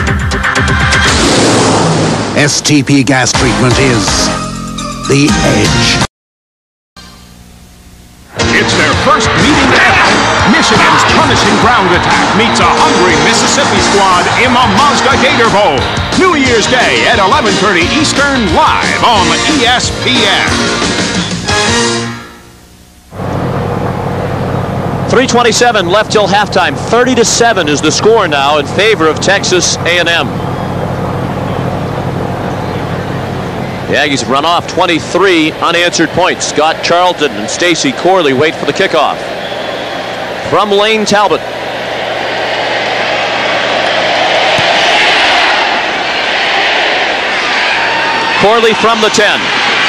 S T P gas treatment is the edge. It's their first meeting ever. Michigan's punishing ground attack meets a hungry Mississippi squad in the Mazda Gator Bowl. New Year's Day at eleven thirty Eastern, live on E S P N. three twenty-seven left till halftime. thirty to seven is the score now in favor of Texas A and M. The Aggies run off twenty-three unanswered points. Scott Charlton and Stacy Corley wait for the kickoff. From Lane Talbot. Corley from the ten.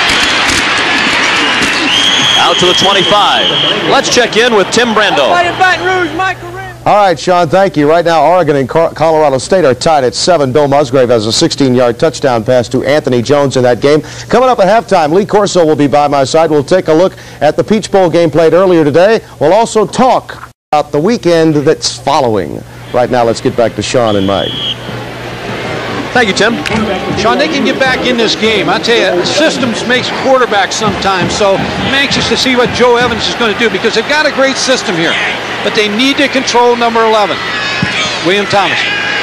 Out to the twenty-five. Let's check in with Tim Brando. All right, Sean, thank you. Right now, Oregon and Colorado State are tied at seven. Bill Musgrave has a sixteen-yard touchdown pass to Anthony Jones in that game. Coming up at halftime, Lee Corso will be by my side. We'll take a look at the Peach Bowl game played earlier today. We'll also talk about the weekend that's following. Right now, let's get back to Sean and Mike. Thank you, Tim. Sean, they can get back in this game. I tell you, systems makes quarterbacks sometimes, so I'm anxious to see what Joe Evans is going to do because they've got a great system here, but they need to control number eleven, William Thomas.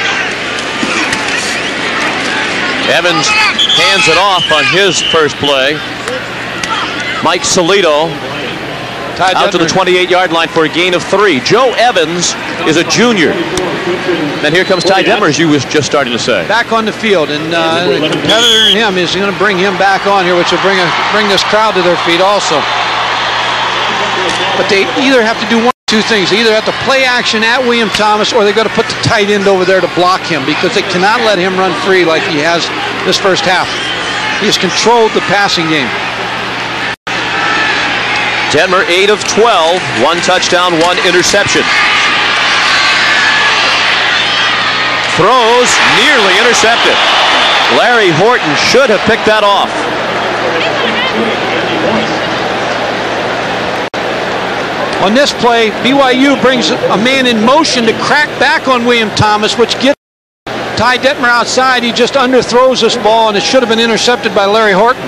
Evans hands it off on his first play. Mike Solito out to the twenty-eight-yard line for a gain of three. Joe Evans is a junior. And here comes Ty Detmer, as you was just starting to say. Back on the field, and uh, the competitor in him is going to bring him back on here, which will bring a, bring this crowd to their feet also. But they either have to do one or two things. They either have to play action at William Thomas, or they've got to put the tight end over there to block him because they cannot let him run free like he has this first half. He has controlled the passing game. Detmer, eight of twelve, one touchdown, one interception. Throws, nearly intercepted. Larry Horton should have picked that off. On this play, B Y U brings a man in motion to crack back on William Thomas, which gets Ty Detmer outside. He just underthrows this ball, and it should have been intercepted by Larry Horton.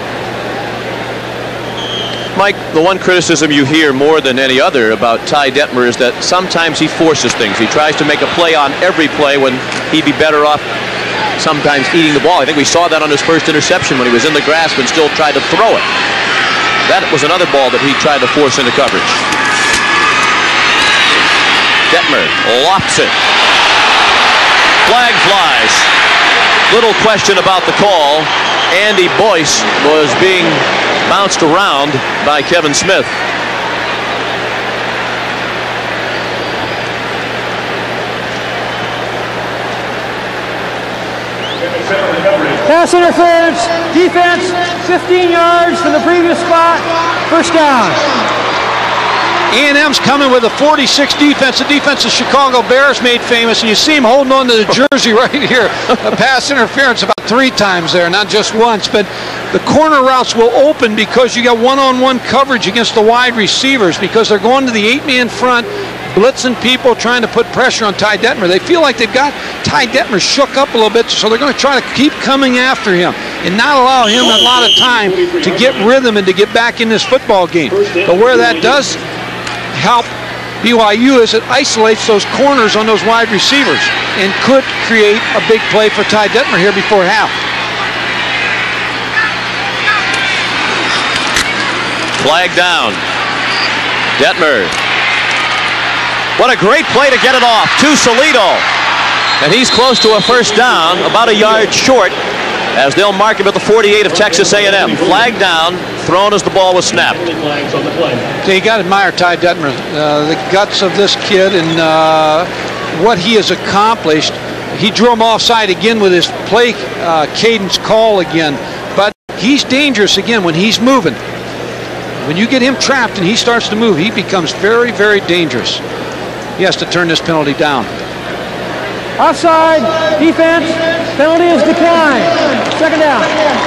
Mike, the one criticism you hear more than any other about Ty Detmer is that sometimes he forces things. He tries to make a play on every play when he'd be better off sometimes eating the ball. I think we saw that on his first interception when he was in the grasp and still tried to throw it. That was another ball that he tried to force into coverage. Detmer lops it. Flag flies. Little question about the call. Andy Boyce was being bounced around by Kevin Smith. Pass interference, defense, fifteen yards from the previous spot, first down. A and M's coming with a forty-six defense, the defense the Chicago Bears made famous, and you see him holding on to the jersey right here. A pass interference about three times there, not just once, but the corner routes will open because you got one-on-one coverage against the wide receivers because they're going to the eight-man front, blitzing people, trying to put pressure on Ty Detmer. They feel like they've got Ty Detmer shook up a little bit, so they're going to try to keep coming after him and not allow him a lot of time to get rhythm and to get back in this football game. But where that does help B Y U is it isolates those corners on those wide receivers and could create a big play for Ty Detmer here before half. Flag down. Detmer. What a great play to get it off to Solito. And he's close to a first down, about a yard short, as they'll mark him at the forty-eight of Texas A and M. Flag down, thrown as the ball was snapped. Okay, you got to admire Ty Detmer, uh, the guts of this kid and uh, what he has accomplished. He drew him offside again with his play uh, cadence call again, but he's dangerous again when he's moving. When you get him trapped and he starts to move, he becomes very, very dangerous. He has to turn this penalty down. Offside, defense, penalty is declined. Second down.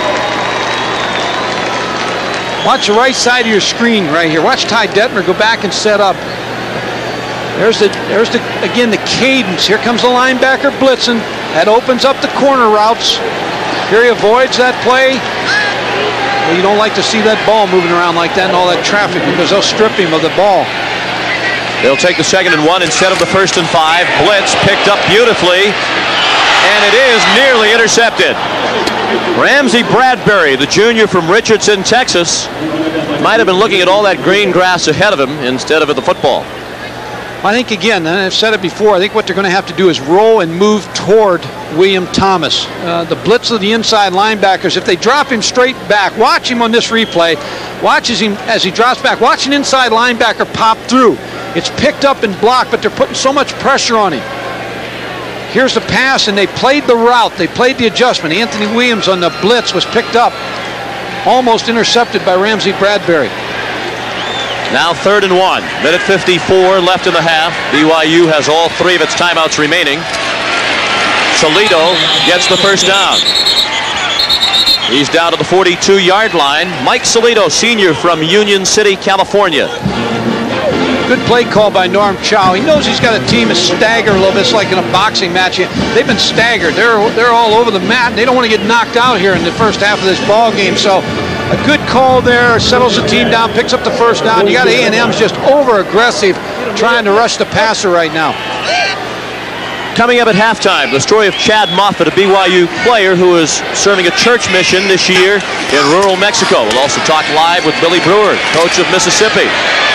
Watch the right side of your screen right here. Watch Ty Detmer go back and set up. There's the, there's the, again, the cadence. Here comes the linebacker blitzing. That opens up the corner routes. Here he avoids that play. Well, you don't like to see that ball moving around like that and all that traffic because they'll strip him of the ball. They'll take the second and one instead of the first and five. Blitz picked up beautifully, and it is nearly intercepted. Ramsey Bradbury, the junior from Richardson, Texas, might have been looking at all that green grass ahead of him instead of at the football. I think, again, and I've said it before, I think what they're going to have to do is roll and move toward William Thomas. Uh, the blitz of the inside linebackers, if they drop him straight back, watch him on this replay, watches him as he drops back, watch an inside linebacker pop through. It's picked up and blocked, but they're putting so much pressure on him. Here's the pass, and they played the route. They played the adjustment. Anthony Williams on the blitz was picked up, almost intercepted by Ramsey Bradbury. Now third and one. Minute fifty-four left in the half. B Y U has all three of its timeouts remaining. Salido gets the first down. He's down to the forty-two yard line. Mike Salido, senior from Union City, California. Good play call by Norm Chow. He knows he's got a team that's staggered a little bit. It's like in a boxing match. They've been staggered. They're, they're all over the mat. They don't want to get knocked out here in the first half of this ball game. So a good call there. Settles the team down, picks up the first down. You got A and M's just over-aggressive trying to rush the passer right now. Coming up at halftime, the story of Chad Moffitt, a B Y U player who is serving a church mission this year in rural Mexico. We'll also talk live with Billy Brewer, coach of Mississippi.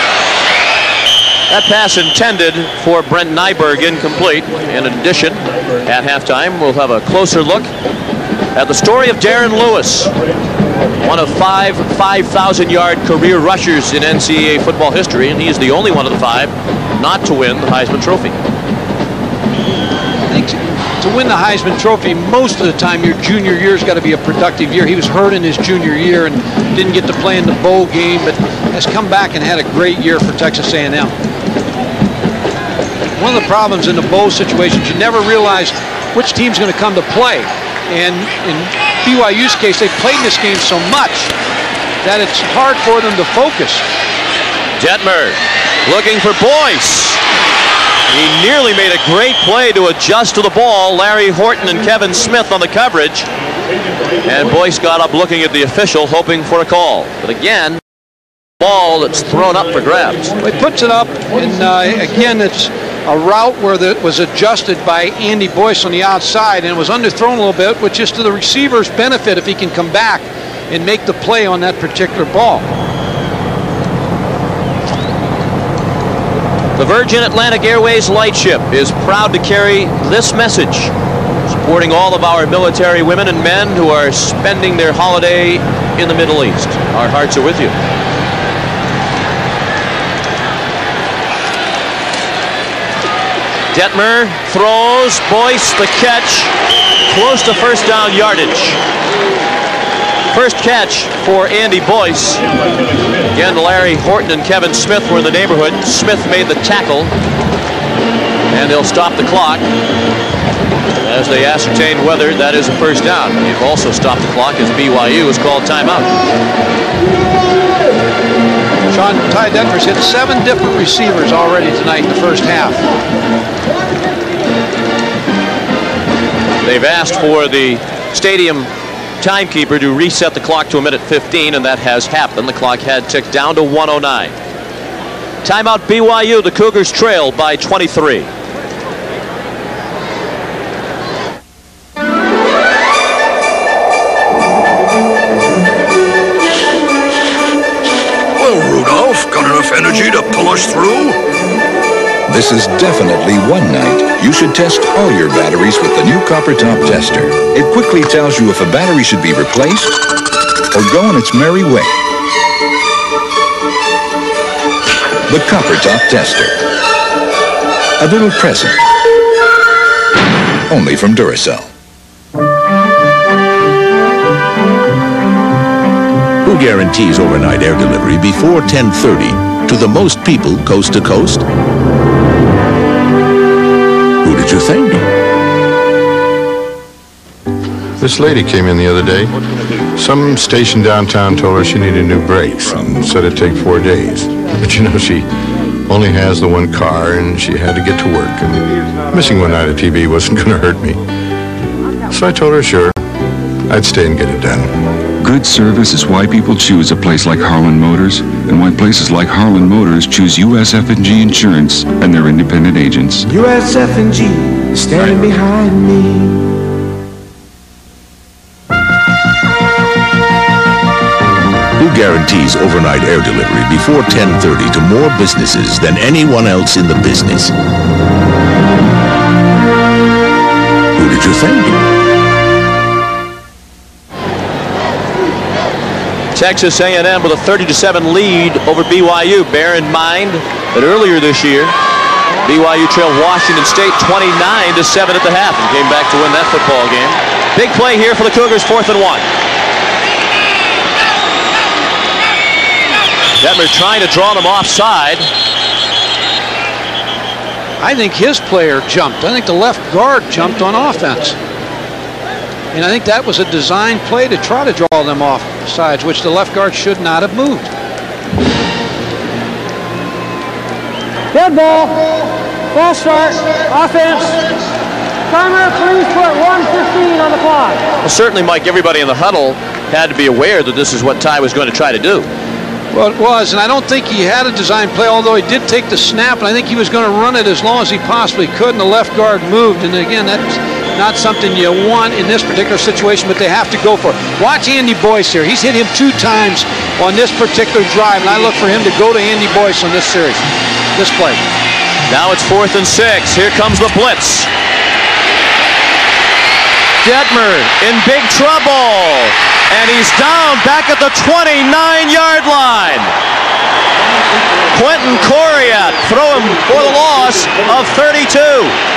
That pass intended for Brent Nyberg, incomplete. In addition, at halftime, we'll have a closer look at the story of Darren Lewis, one of five five thousand yard career rushers in N C double A football history, and he is the only one of the five not to win the Heisman Trophy. I think to win the Heisman Trophy, most of the time your junior year's got to be a productive year. He was hurt in his junior year and didn't get to play in the bowl game, but has come back and had a great year for Texas A and M. One of the problems in the bowl situations, you never realize which team's going to come to play. And in B Y U's case, they've played this game so much that it's hard for them to focus. Detmer looking for Boyce. He nearly made a great play to adjust to the ball. Larry Horton and Kevin Smith on the coverage. And Boyce got up looking at the official, hoping for a call. But again, ball that's thrown up for grabs. Well, he puts it up, and uh, again, it's a route where it was adjusted by Andy Boyce on the outside, and it was underthrown a little bit, which is to the receiver's benefit if he can come back and make the play on that particular ball. The Virgin Atlantic Airways Lightship is proud to carry this message, supporting all of our military women and men who are spending their holiday in the Middle East. Our hearts are with you. Detmer throws, Boyce the catch, close to first down yardage. First catch for Andy Boyce. Again, Larry Horton and Kevin Smith were in the neighborhood. Smith made the tackle, and they'll stop the clock as they ascertain whether that is a first down. They've also stopped the clock as B Y U has called timeout. Sean, Ty Detmer's hit seven different receivers already tonight in the first half. They've asked for the stadium timekeeper to reset the clock to a minute fifteen, and that has happened. The clock had ticked down to one oh nine. Timeout B Y U. The Cougars trail by twenty-three. Well, Rudolph, got enough energy to pull us through? This is definitely one night you should test all your batteries with the new Copper Top Tester. It quickly tells you if a battery should be replaced or go on its merry way. The Copper Top Tester. A little present. Only from Duracell. Who guarantees overnight air delivery before ten thirty to the most people coast to coast? Who did you think? This lady came in the other day. Some station downtown told her she needed new brakes and said it'd take four days. But you know, she only has the one car and she had to get to work. And missing one night of T V wasn't going to hurt me. So I told her, sure, I'd stay and get it done. Good service is why people choose a place like Harlan Motors, and why places like Harlan Motors choose U S F and G Insurance and their independent agents. U S F and G is standing behind me. Who guarantees overnight air delivery before ten thirty to more businesses than anyone else in the business. Who did you think? Texas A and M with a thirty to seven lead over B Y U. Bear in mind that earlier this year, B Y U trailed Washington State twenty-nine to seven at the half and came back to win that football game. Big play here for the Cougars, fourth and one. Detmer trying to draw them offside. I think his player jumped. I think the left guard jumped on offense. And I think that was a design play to try to draw them off sides, which the left guard should not have moved. Dead ball. False start. Offense. Timer, please put one fifteen on the clock. Well, certainly, Mike, everybody in the huddle had to be aware that this is what Ty was going to try to do. Well, it was, and I don't think he had a design play, although he did take the snap, and I think he was going to run it as long as he possibly could, and the left guard moved. And again, that's not something you want in this particular situation, but they have to go for it. Watch Andy Boyce here. He's hit him two times on this particular drive, and I look for him to go to Andy Boyce on this series, this play. Now it's fourth and six. Here comes the blitz. Detmer in big trouble. And he's down back at the twenty-nine yard line. Quentin Coriat throw him for the loss of thirty-two.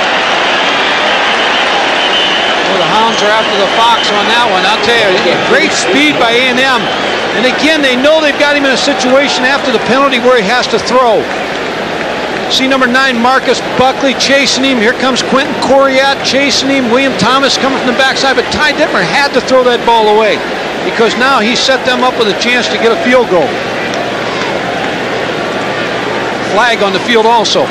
Well, the Hounds are after the Fox on that one. I'll tell you, great speed by A and M. And again, they know they've got him in a situation after the penalty where he has to throw. See number nine, Marcus Buckley chasing him. Here comes Quentin Coriat chasing him. William Thomas coming from the backside. But Ty Detmer had to throw that ball away because now he set them up with a chance to get a field goal. Flag on the field also.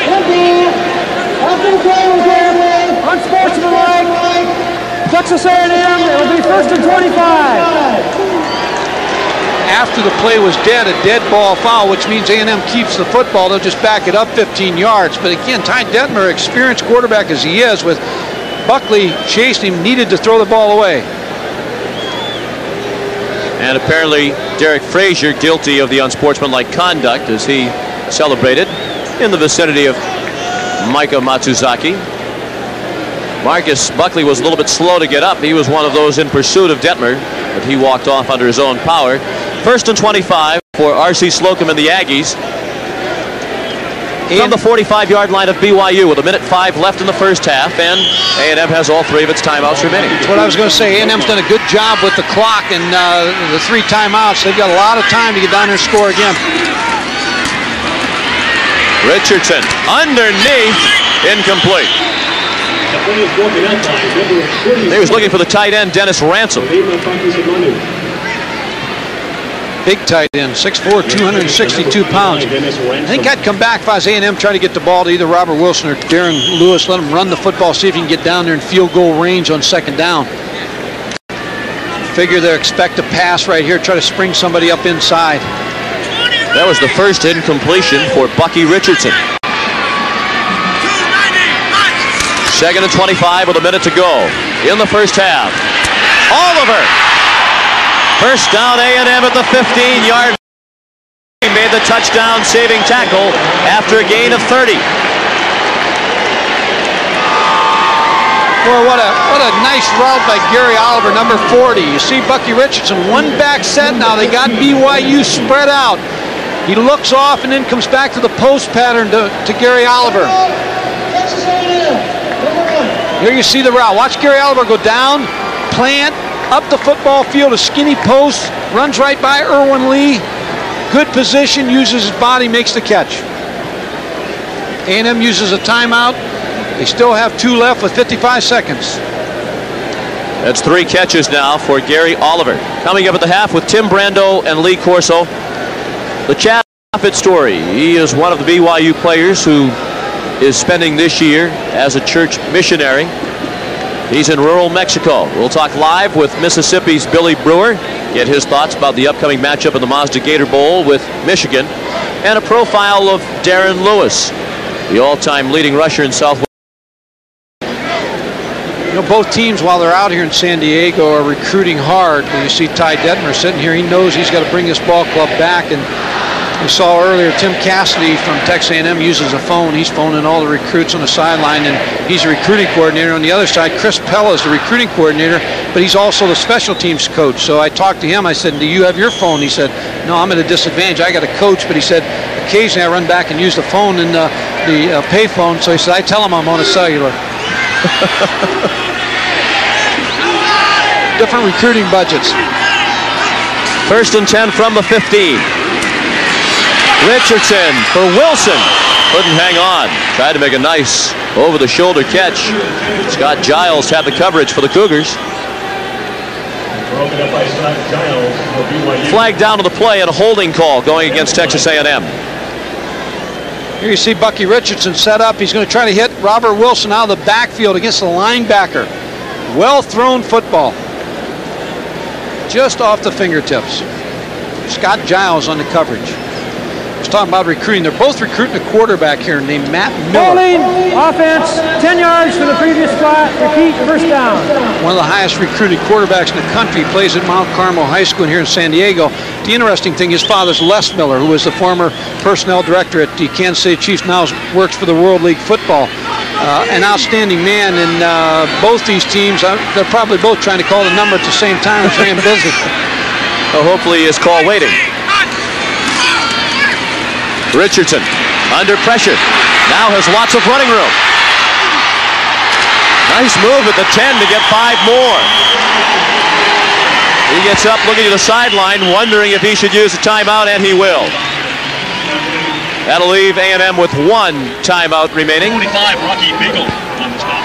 Unsportsmanlike. Texas A and M, it'll be first and twenty-five. After the play was dead, a dead ball foul, which means A and M keeps the football. They'll just back it up fifteen yards. But again, Ty Detmer, experienced quarterback as he is, with Buckley chasing him, needed to throw the ball away. And apparently Derek Frazier guilty of the unsportsmanlike conduct as he celebrated in the vicinity of Micah Matsuzaki. Marcus Buckley was a little bit slow to get up. He was one of those in pursuit of Detmer, but he walked off under his own power. First and twenty-five for R C Slocum and the Aggies. From the forty-five yard line of B Y U with a minute five left in the first half, and A and M has all three of its timeouts remaining. That's what I was going to say. A and M's done a good job with the clock and uh, the three timeouts. They've got a lot of time to get down there and score again. Richardson underneath, incomplete. He was looking for the tight end, Dennis Ransom. Big tight end, six four, two hundred sixty-two pounds. I think I'd come back if I was A and M trying to get the ball to either Robert Wilson or Darren Lewis. Let him run the football, see if he can get down there in field goal range on second down. Figure they expect a pass right here, try to spring somebody up inside. That was the first incompletion for Bucky Richardson. Second and twenty-five with a minute to go in the first half. Oliver. First down A and M at the fifteen yard. He made the touchdown saving tackle after a gain of thirty. Boy, what a what a nice route by Gary Oliver, number forty. You see Bucky Richardson, one back set now. They got B Y U spread out. He looks off and then comes back to the post pattern to, to Gary Oliver. Here you see the route. Watch Gary Oliver go down, plant, up the football field, a skinny post, runs right by Erwin Lee. Good position, uses his body, makes the catch. A and M uses a timeout. They still have two left with fifty-five seconds. That's three catches now for Gary Oliver. Coming up at the half with Tim Brando and Lee Corso. The Chad Moffitt story. He is one of the B Y U players who is spending this year as a church missionary. He's in rural Mexico. We'll talk live with Mississippi's Billy Brewer, get his thoughts about the upcoming matchup in the Mazda Gator Bowl with Michigan, and a profile of Darren Lewis, the all-time leading rusher in Southwest. You know, both teams, while they're out here in San Diego, are recruiting hard. When you see Ty Detmer sitting here, he knows he's got to bring this ball club back. And we saw earlier Tim Cassidy from Texas A and M uses a phone. He's phoning all the recruits on the sideline, and he's a recruiting coordinator. On the other side, Chris Pella is the recruiting coordinator, but he's also the special teams coach. So I talked to him. I said, do you have your phone? He said, no, I'm at a disadvantage. I got a coach, but he said, occasionally I run back and use the phone and uh, the uh, pay phone. So he said, I tell him I'm on a cellular. Different recruiting budgets. First and ten from the fifteen. Richardson for Wilson. Couldn't hang on. Tried to make a nice over-the-shoulder catch. Scott Giles had the coverage for the Cougars. Flag down to the play and a holding call going against Texas A and M. Here you see Bucky Richardson set up. He's going to try to hit Robert Wilson out of the backfield against the linebacker. Well-thrown football. Just off the fingertips. Scott Giles on the coverage. I was talking about recruiting. They're both recruiting a quarterback here named Matt Miller. Bowling, offense, ten yards for the previous spot. Repeat, first down. One of the highest recruited quarterbacks in the country. Plays at Mount Carmel High School here in San Diego. The interesting thing, his father's Les Miller, who was the former personnel director at the Kansas City Chiefs, now works for the World League Football. Uh, an outstanding man, and uh, both these teams, uh, they're probably both trying to call the number at the same time and staying busy. Well, hopefully his call waiting. Richardson under pressure. Now has lots of running room. Nice move at the ten to get five more. He gets up looking to the sideline, wondering if he should use a timeout, and he will. That'll leave A and M with one timeout remaining. forty-five, Rocky Beagle on the spot.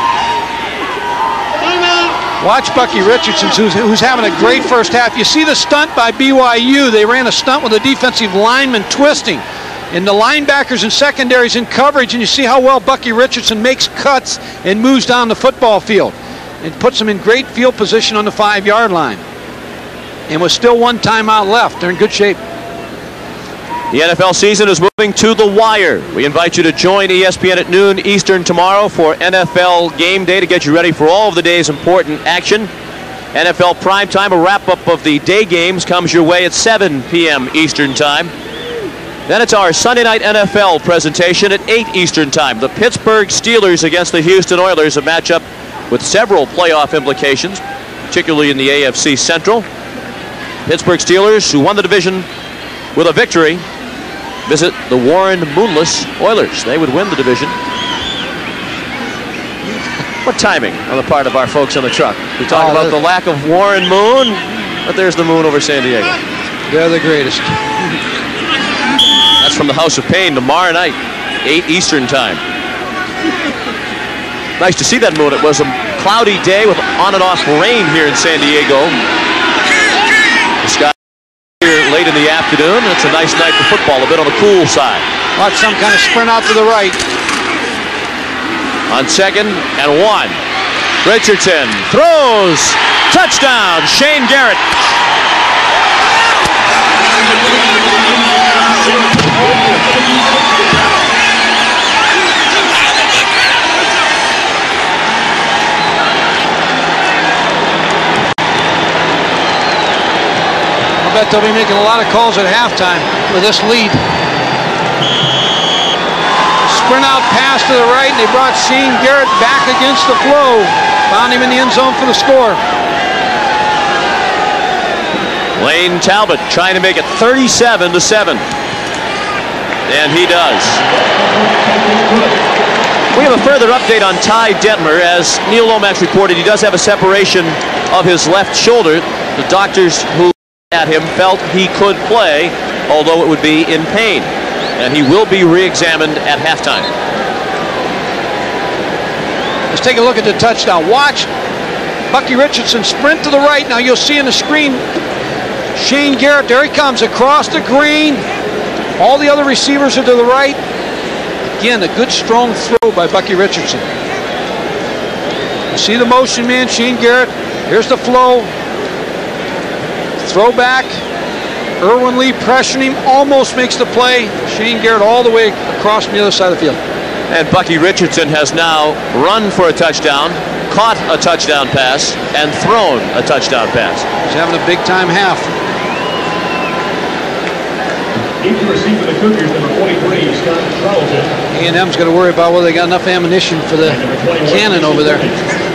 Watch Bucky Richardson, who's, who's having a great first half. You see the stunt by B Y U. They ran a stunt with a defensive lineman twisting. And the linebackers and secondaries in coverage, and you see how well Bucky Richardson makes cuts and moves down the football field. It puts them in great field position on the five-yard line. And with still one timeout left, they're in good shape. The N F L season is moving to the wire. We invite you to join E S P N at noon Eastern tomorrow for N F L Game Day to get you ready for all of the day's important action. N F L Primetime, a wrap-up of the day games, comes your way at seven p m Eastern Time. Then it's our Sunday night N F L presentation at eight Eastern Time. The Pittsburgh Steelers against the Houston Oilers, a matchup with several playoff implications, particularly in the A F C Central. Pittsburgh Steelers, who won the division with a victory, visit the Warren Moonless Oilers. They would win the division. What timing on the part of our folks on the truck? We talk oh, about the lack of Warren Moon, but there's the moon over San Diego. They're the greatest. That's from the House of Pain tomorrow night, eight Eastern Time. Nice to see that moon. It was a cloudy day with on and off rain here in San Diego. The sky here late in the afternoon. It's a nice night for football, a bit on the cool side. Watch some kind of sprint out to the right. On second and one, Richardson throws, touchdown, Shane Garrett. I bet they'll be making a lot of calls at halftime with this lead. Sprint out pass to the right, and they brought Shane Garrett back against the flow. Found him in the end zone for the score. Lane Talbot trying to make it thirty-seven to seven. And he does. We have a further update on Ty Detmer. As Neil Lomax reported, he does have a separation of his left shoulder. The doctors who at him felt he could play, although it would be in pain. And he will be re-examined at halftime. Let's take a look at the touchdown. Watch Bucky Richardson sprint to the right. Now you'll see in the screen Shane Garrett. There he comes across the green. All the other receivers are to the right. Again, a good strong throw by Bucky Richardson. You see the motion man, Shane Garrett. Here's the flow. Throw back. Erwin Lee pressuring him, almost makes the play. Shane Garrett all the way across from the other side of the field. And Bucky Richardson has now run for a touchdown, caught a touchdown pass and thrown a touchdown pass. He's having a big-time half. Each receiver the Cougars, number forty-three, Scott Charlton. A and M's got to worry about whether they got enough ammunition for the cannon over there.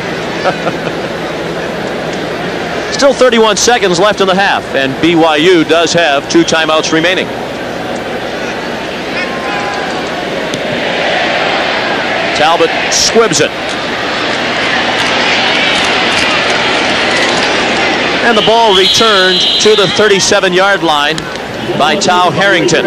Still thirty-one seconds left in the half, and B Y U does have two timeouts remaining. Talbot squibs it. And the ball returned to the thirty-seven yard line by Tao Harrington.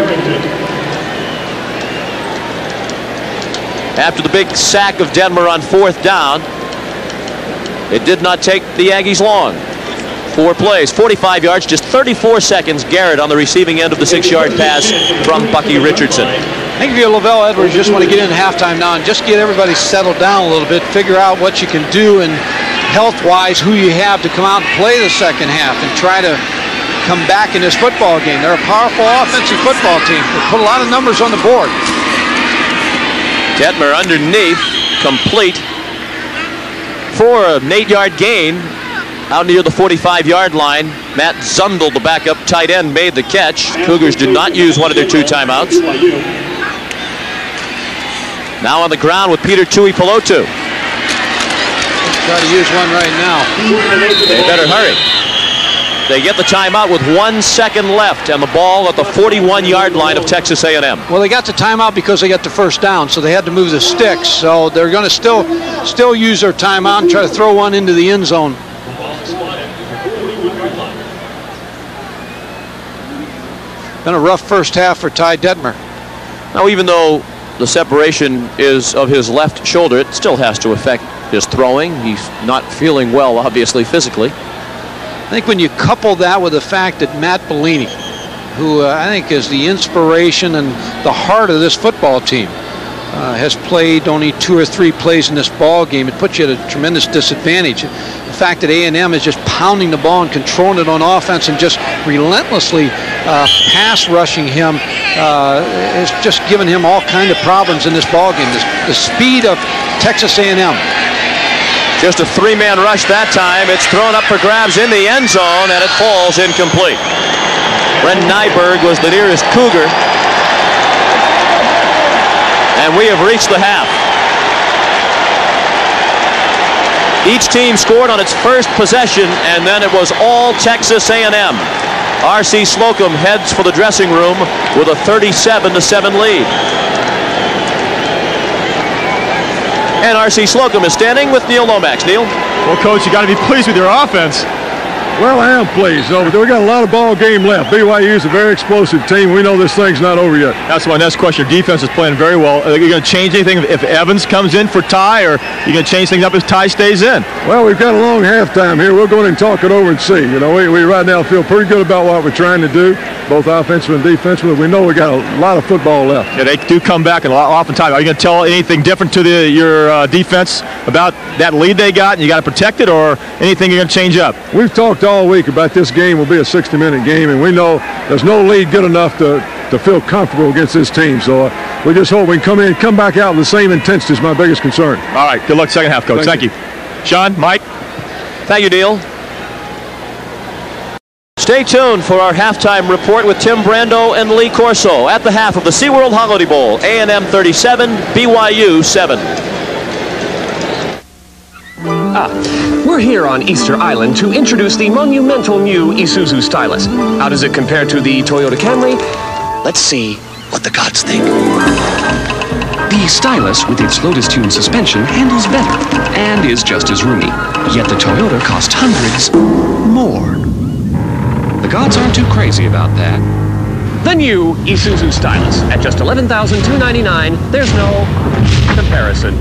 After the big sack of Denver on fourth down, it did not take the Aggies long. Four plays, forty-five yards, just thirty-four seconds. Garrett on the receiving end of the six yard pass from Bucky Richardson. I think if you're Lavelle Edwards, you just want to get in halftime now and just get everybody settled down a little bit, figure out what you can do and health-wise who you have to come out and play the second half and try to come back in this football game. They're a powerful offensive football team. They put a lot of numbers on the board. Detmer underneath, complete for an eight yard gain out near the forty-five yard line. Matt Zundel, the backup tight end, made the catch. Cougars did not use one of their two timeouts. Now on the ground with Peter Tuipulotu. Try to use one right now. They better hurry. They get the timeout with one second left and the ball at the forty-one yard line of Texas A and M. Well, they got the timeout because they got the first down, so they had to move the sticks. So they're going to still, still use their timeout and try to throw one into the end zone. Been a rough first half for Ty Detmer. Now, even though the separation is of his left shoulder, it still has to affect his throwing. He's not feeling well, obviously, physically. I think when you couple that with the fact that Matt Bellini, who uh, I think is the inspiration and the heart of this football team, uh, has played only two or three plays in this ball game, it puts you at a tremendous disadvantage. The fact that A and M is just pounding the ball and controlling it on offense and just relentlessly uh, pass rushing him uh, has just given him all kinds of problems in this ball game. This, the speed of Texas A and M. Just a three-man rush that time. It's thrown up for grabs in the end zone, and it falls incomplete. Brent Nyberg was the nearest Cougar. And we have reached the half. Each team scored on its first possession, and then it was all Texas A and M. R C Slocum heads for the dressing room with a thirty-seven to seven lead. And R C Slocum is standing with Neil Lomax. Neil? Well, Coach, you got to be pleased with your offense. Well, I am pleased. So we got a lot of ball game left. B Y U is a very explosive team. We know this thing's not over yet. That's my next question. Your defense is playing very well. Are you going to change anything if Evans comes in for Ty, or are you going to change things up if Ty stays in? Well, we've got a long halftime here. We'll go in and talk it over and see. You know, we, we right now feel pretty good about what we're trying to do, both offensive and defensive. We know we got a lot of football left. Yeah, they do come back and oftentimes. Are you going to tell anything different to the, your uh, defense about that lead they got and you got to protect it, or anything you're going to change up? We've talked all week about this game will be a sixty minute game, and we know there's no lead good enough to, to feel comfortable against this team. So uh, we just hope we can come in, come back out with the same intensity is my biggest concern. All right, good luck second half, Coach. Thank, Thank you. you. Sean, Mike? Thank you, Neil. Stay tuned for our halftime report with Tim Brando and Lee Corso at the half of the SeaWorld Holiday Bowl. A and M thirty-seven, B Y U seven. Ah, we're here on Easter Island to introduce the monumental new Isuzu Stylus. How does it compare to the Toyota Camry? Let's see what the gods think. The Stylus, with its Lotus Tune suspension, handles better and is just as roomy. Yet the Toyota cost hundreds more. The gods aren't too crazy about that. The new Isuzu Stylus at just eleven thousand two hundred ninety-nine dollars. There's no comparison.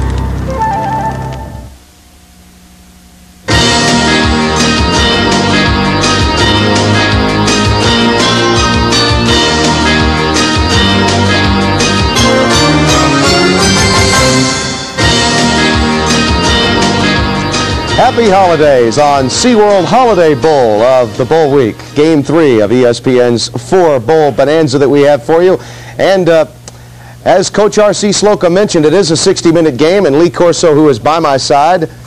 Happy holidays on SeaWorld Holiday Bowl of the Bowl Week. Game three of E S P N's four bowl bonanza that we have for you. And uh, as Coach R C Slocum mentioned, it is a sixty minute game, and Lee Corso, who is by my side,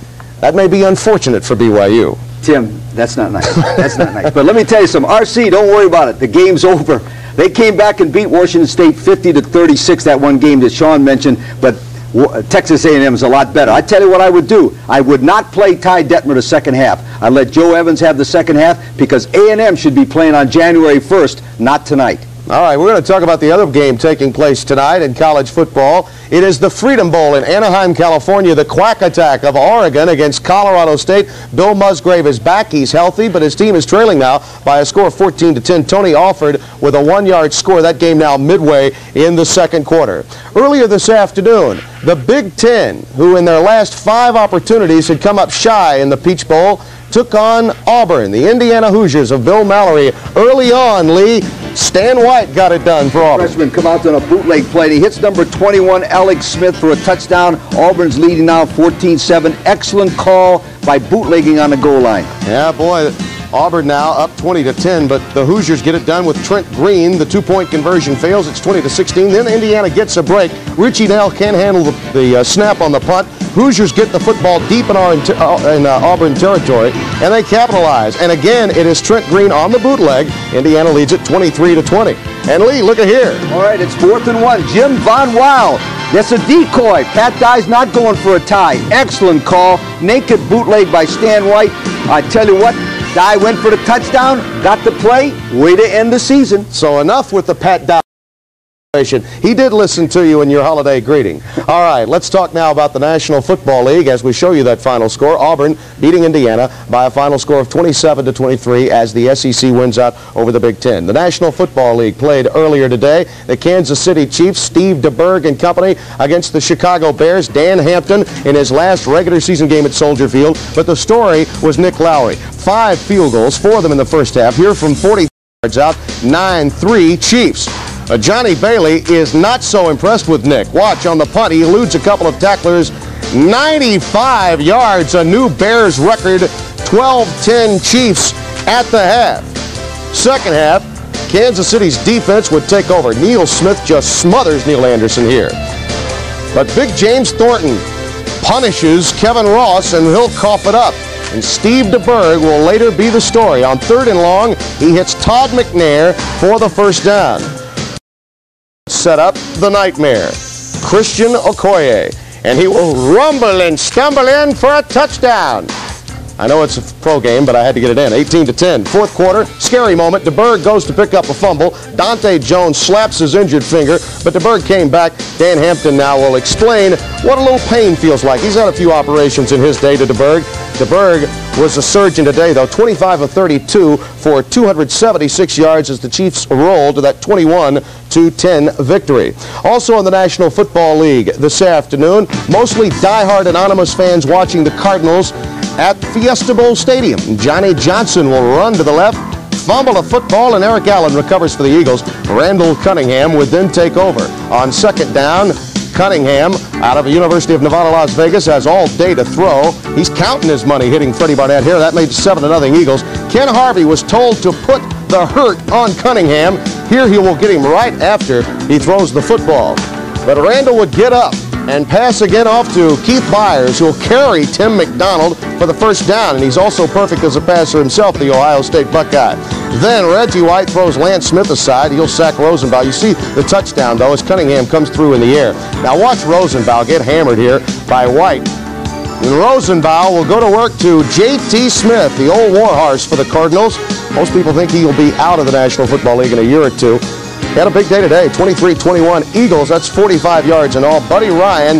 That may be unfortunate for B Y U. Tim, that's not nice. That's not nice. But let me tell you something. R C, don't worry about it. The game's over. They came back and beat Washington State fifty to thirty-six, that one game that Sean mentioned, but Texas A and M is a lot better. I tell you what I would do. I would not play Ty Detmer the second half. I'd let Joe Evans have the second half because A and M should be playing on January first, not tonight. All right, we're going to talk about the other game taking place tonight in college football. It is the Freedom Bowl in Anaheim, California. The Quack Attack of Oregon against Colorado State. Bill Musgrave is back. He's healthy, but his team is trailing now by a score of fourteen to ten. Tony Alford with a one-yard score. That game now midway in the second quarter. Earlier this afternoon, the Big Ten, who in their last five opportunities had come up shy in the Peach Bowl, took on Auburn. The Indiana Hoosiers of Bill Mallory early on, Lee. Stan White got it done for Auburn. Freshman come out on a bootleg play. He hits number twenty-one, Alex Smith, for a touchdown. Auburn's leading now fourteen seven. Excellent call by bootlegging on the goal line. Yeah, boy. Auburn now up twenty to ten, but the Hoosiers get it done with Trent Green. The two-point conversion fails. It's twenty to sixteen. Then Indiana gets a break. Richie Nell can't handle the, the uh, snap on the punt. Hoosiers get the football deep in, our, in uh, Auburn territory, and they capitalize. And again, it is Trent Green on the bootleg. Indiana leads it twenty-three to twenty. And Lee, look at here. All right, it's fourth and one. Jim Von Weil. That's a decoy. Pat Dye's not going for a tie. Excellent call. Naked bootleg by Stan White. I tell you what, Dye went for the touchdown, got the play, way to end the season. So enough with the Pat Dye. He did listen to you in your holiday greeting. All right, let's talk now about the National Football League as we show you that final score. Auburn beating Indiana by a final score of twenty-seven to twenty-three as the S E C wins out over the Big Ten. The National Football League played earlier today. The Kansas City Chiefs, Steve DeBerg and company, against the Chicago Bears. Dan Hampton in his last regular season game at Soldier Field. But the story was Nick Lowry. Five field goals, four of them in the first half. Here from forty yards out, nine three Chiefs. Uh, Johnny Bailey is not so impressed with Nick. Watch on the punt. He eludes a couple of tacklers. ninety-five yards, a new Bears record. twelve ten Chiefs at the half. Second half, Kansas City's defense would take over. Neil Smith just smothers Neil Anderson here. But Big James Thornton punishes Kevin Ross, and he'll cough it up. And Steve DeBerg will later be the story. On third and long, he hits Todd McNair for the first down. Set up the nightmare, Christian Okoye, and he will rumble and stumble in for a touchdown. I know it's a pro game, but I had to get it in. eighteen to ten. Fourth quarter, scary moment. DeBerg goes to pick up a fumble. Dante Jones slaps his injured finger, but DeBerg came back. Dan Hampton now will explain what a little pain feels like. He's had a few operations in his day to DeBerg. DeBerg was a surgeon today, though. twenty-five of thirty-two for two hundred seventy-six yards as the Chiefs roll to that twenty-one to ten victory. Also in the National Football League this afternoon, mostly diehard anonymous fans watching the Cardinals at Fiesta Bowl Stadium. Johnny Johnson will run to the left, fumble a football, and Eric Allen recovers for the Eagles. Randall Cunningham would then take over. On second down, Cunningham, out of the University of Nevada, Las Vegas, has all day to throw. He's counting his money, hitting Freddie Barnett here. That made seven to nothing Eagles. Ken Harvey was told to put the hurt on Cunningham. Here he will get him right after he throws the football. But Randall would get up and pass again off to Keith Byers, who will carry Tim McDonald for the first down, and he's also perfect as a passer himself, the Ohio State Buckeye. Then Reggie White throws Lance Smith aside. He'll sack Rosenbaum. You see the touchdown, though, as Cunningham comes through in the air. Now watch Rosenbaum get hammered here by White. And Rosenbaum will go to work to J T Smith, the old warhorse for the Cardinals. Most people think he will be out of the National Football League in a year or two. He had a big day today, twenty-three twenty-one Eagles. That's forty-five yards in all. Buddy Ryan.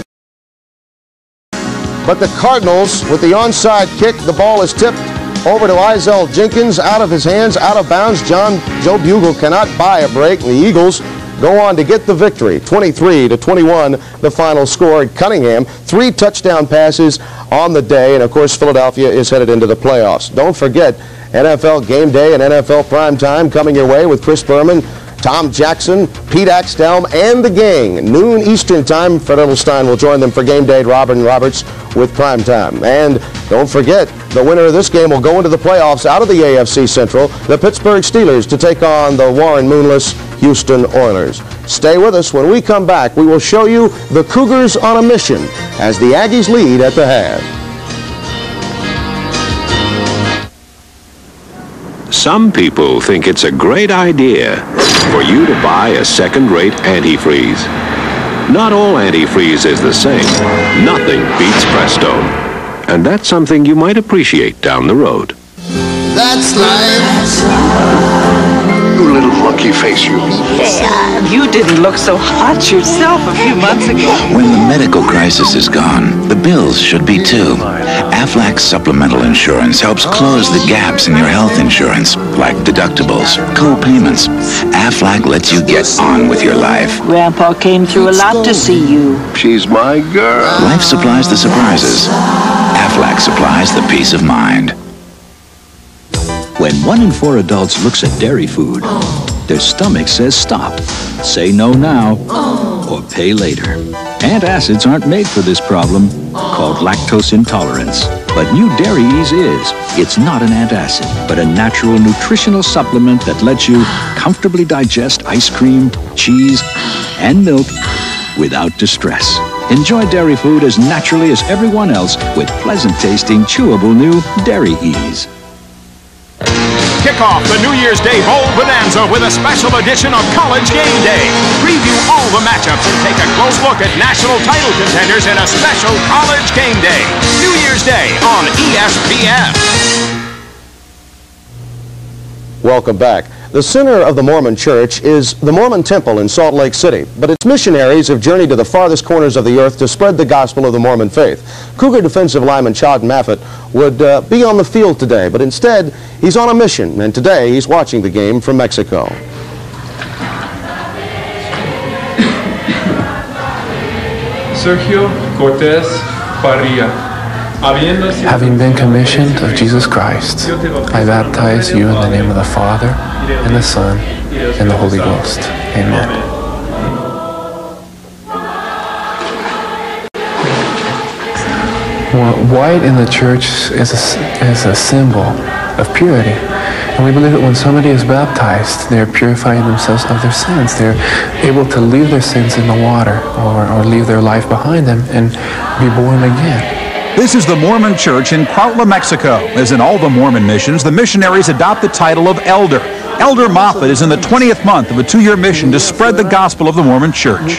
But the Cardinals, with the onside kick, the ball is tipped over to Izell Jenkins, out of his hands, out of bounds. John Joe Bugle cannot buy a break. The Eagles go on to get the victory, twenty-three to twenty-one, the final score. Cunningham, three touchdown passes on the day, and of course Philadelphia is headed into the playoffs. Don't forget N F L Game Day and N F L Prime Time coming your way with Chris Berman, Tom Jackson, Pete Axthelm, and the gang. Noon Eastern Time, Fred Edelstein will join them for Game Day. Robin Roberts with Prime Time. And don't forget, the winner of this game will go into the playoffs out of the A F C Central, the Pittsburgh Steelers, to take on the Warren Moonless Houston Oilers. Stay with us. When we come back, we will show you the Cougars on a mission as the Aggies lead at the half. Some people think it's a great idea for you to buy a second-rate antifreeze. Not all antifreeze is the same. Nothing beats Presto. And that's something you might appreciate down the road. That's life. You little monkey face, you. Yeah, you didn't look so hot yourself a few months ago. When the medical crisis is gone, the bills should be too. Aflac Supplemental Insurance helps close the gaps in your health insurance, like deductibles, co-payments. Aflac lets you get on with your life. Grandpa came through a lot to see you. She's my girl. Life supplies the surprises. Aflac supplies the peace of mind. When one in four adults looks at dairy food, their stomach says stop, say no now, or pay later. Antacids aren't made for this problem, called lactose intolerance. But new Dairy Ease is. It's not an antacid, but a natural nutritional supplement that lets you comfortably digest ice cream, cheese, and milk without distress. Enjoy dairy food as naturally as everyone else with pleasant-tasting, chewable new Dairy Ease. Kick off the New Year's Day Bowl Bonanza with a special edition of College Game Day. Preview all the matchups and take a close look at national title contenders in a special College Game Day. New Year's Day on E S P N. Welcome back. The center of the Mormon Church is the Mormon Temple in Salt Lake City, but its missionaries have journeyed to the farthest corners of the earth to spread the gospel of the Mormon faith. Cougar defensive lineman Chad Maffett would uh, be on the field today, but instead he's on a mission, and today he's watching the game from Mexico. Sergio Cortez Parrilla. Having been commissioned of Jesus Christ, I baptize you in the name of the Father, and the Son, and the Holy Ghost. Amen. Well, white in the church is a, is a symbol of purity. And we believe that when somebody is baptized, they're purifying themselves of their sins. They're able to leave their sins in the water, or, or leave their life behind them and be born again. This is the Mormon Church in Cuautla, Mexico. As in all the Mormon missions, the missionaries adopt the title of elder. Elder Moffat is in the twentieth month of a two-year mission to spread the gospel of the Mormon Church.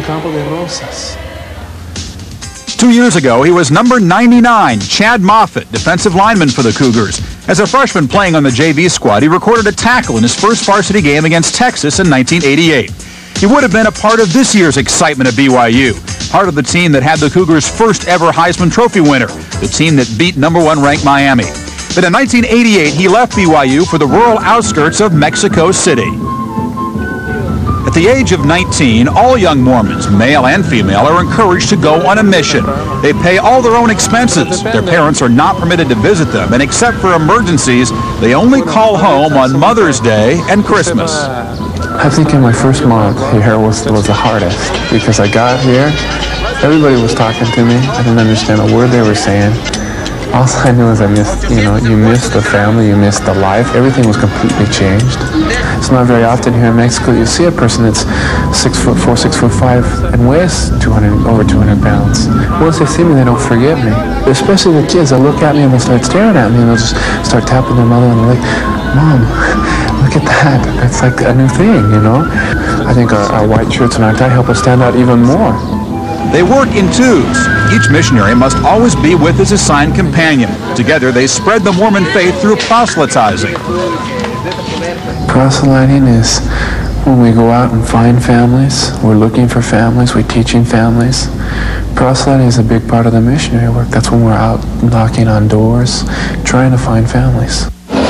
Two years ago, he was number ninety-nine, Chad Moffat, defensive lineman for the Cougars. As a freshman playing on the J V squad, he recorded a tackle in his first varsity game against Texas in nineteen eighty-eight. He would have been a part of this year's excitement at B Y U, part of the team that had the Cougars' first ever Heisman Trophy winner, the team that beat number one ranked Miami. But in nineteen eighty-eight, he left B Y U for the rural outskirts of Mexico City. At the age of nineteen, all young Mormons, male and female, are encouraged to go on a mission. They pay all their own expenses. Their parents are not permitted to visit them, and except for emergencies, they only call home on Mother's Day and Christmas. I think in my first month here was, was the hardest, because I got here, everybody was talking to me. I didn't understand a word they were saying. All I knew was I missed, you know, you miss the family, you miss the life. Everything was completely changed. It's not very often here in Mexico you see a person that's six foot four, six foot five, and weighs two hundred, over two hundred pounds. Once they see me, they don't forget me. Especially the kids, they'll look at me and they'll start staring at me, and they'll just start tapping their mother on the leg. Mom, look at that. It's like a new thing, you know? I think our, our white shirts and our tie help us stand out even more. They work in twos. Each missionary must always be with his assigned companion. Together, they spread the Mormon faith through proselytizing. Proselyting is when we go out and find families. We're looking for families. We're teaching families. Proselyting is a big part of the missionary work. That's when we're out knocking on doors, trying to find families.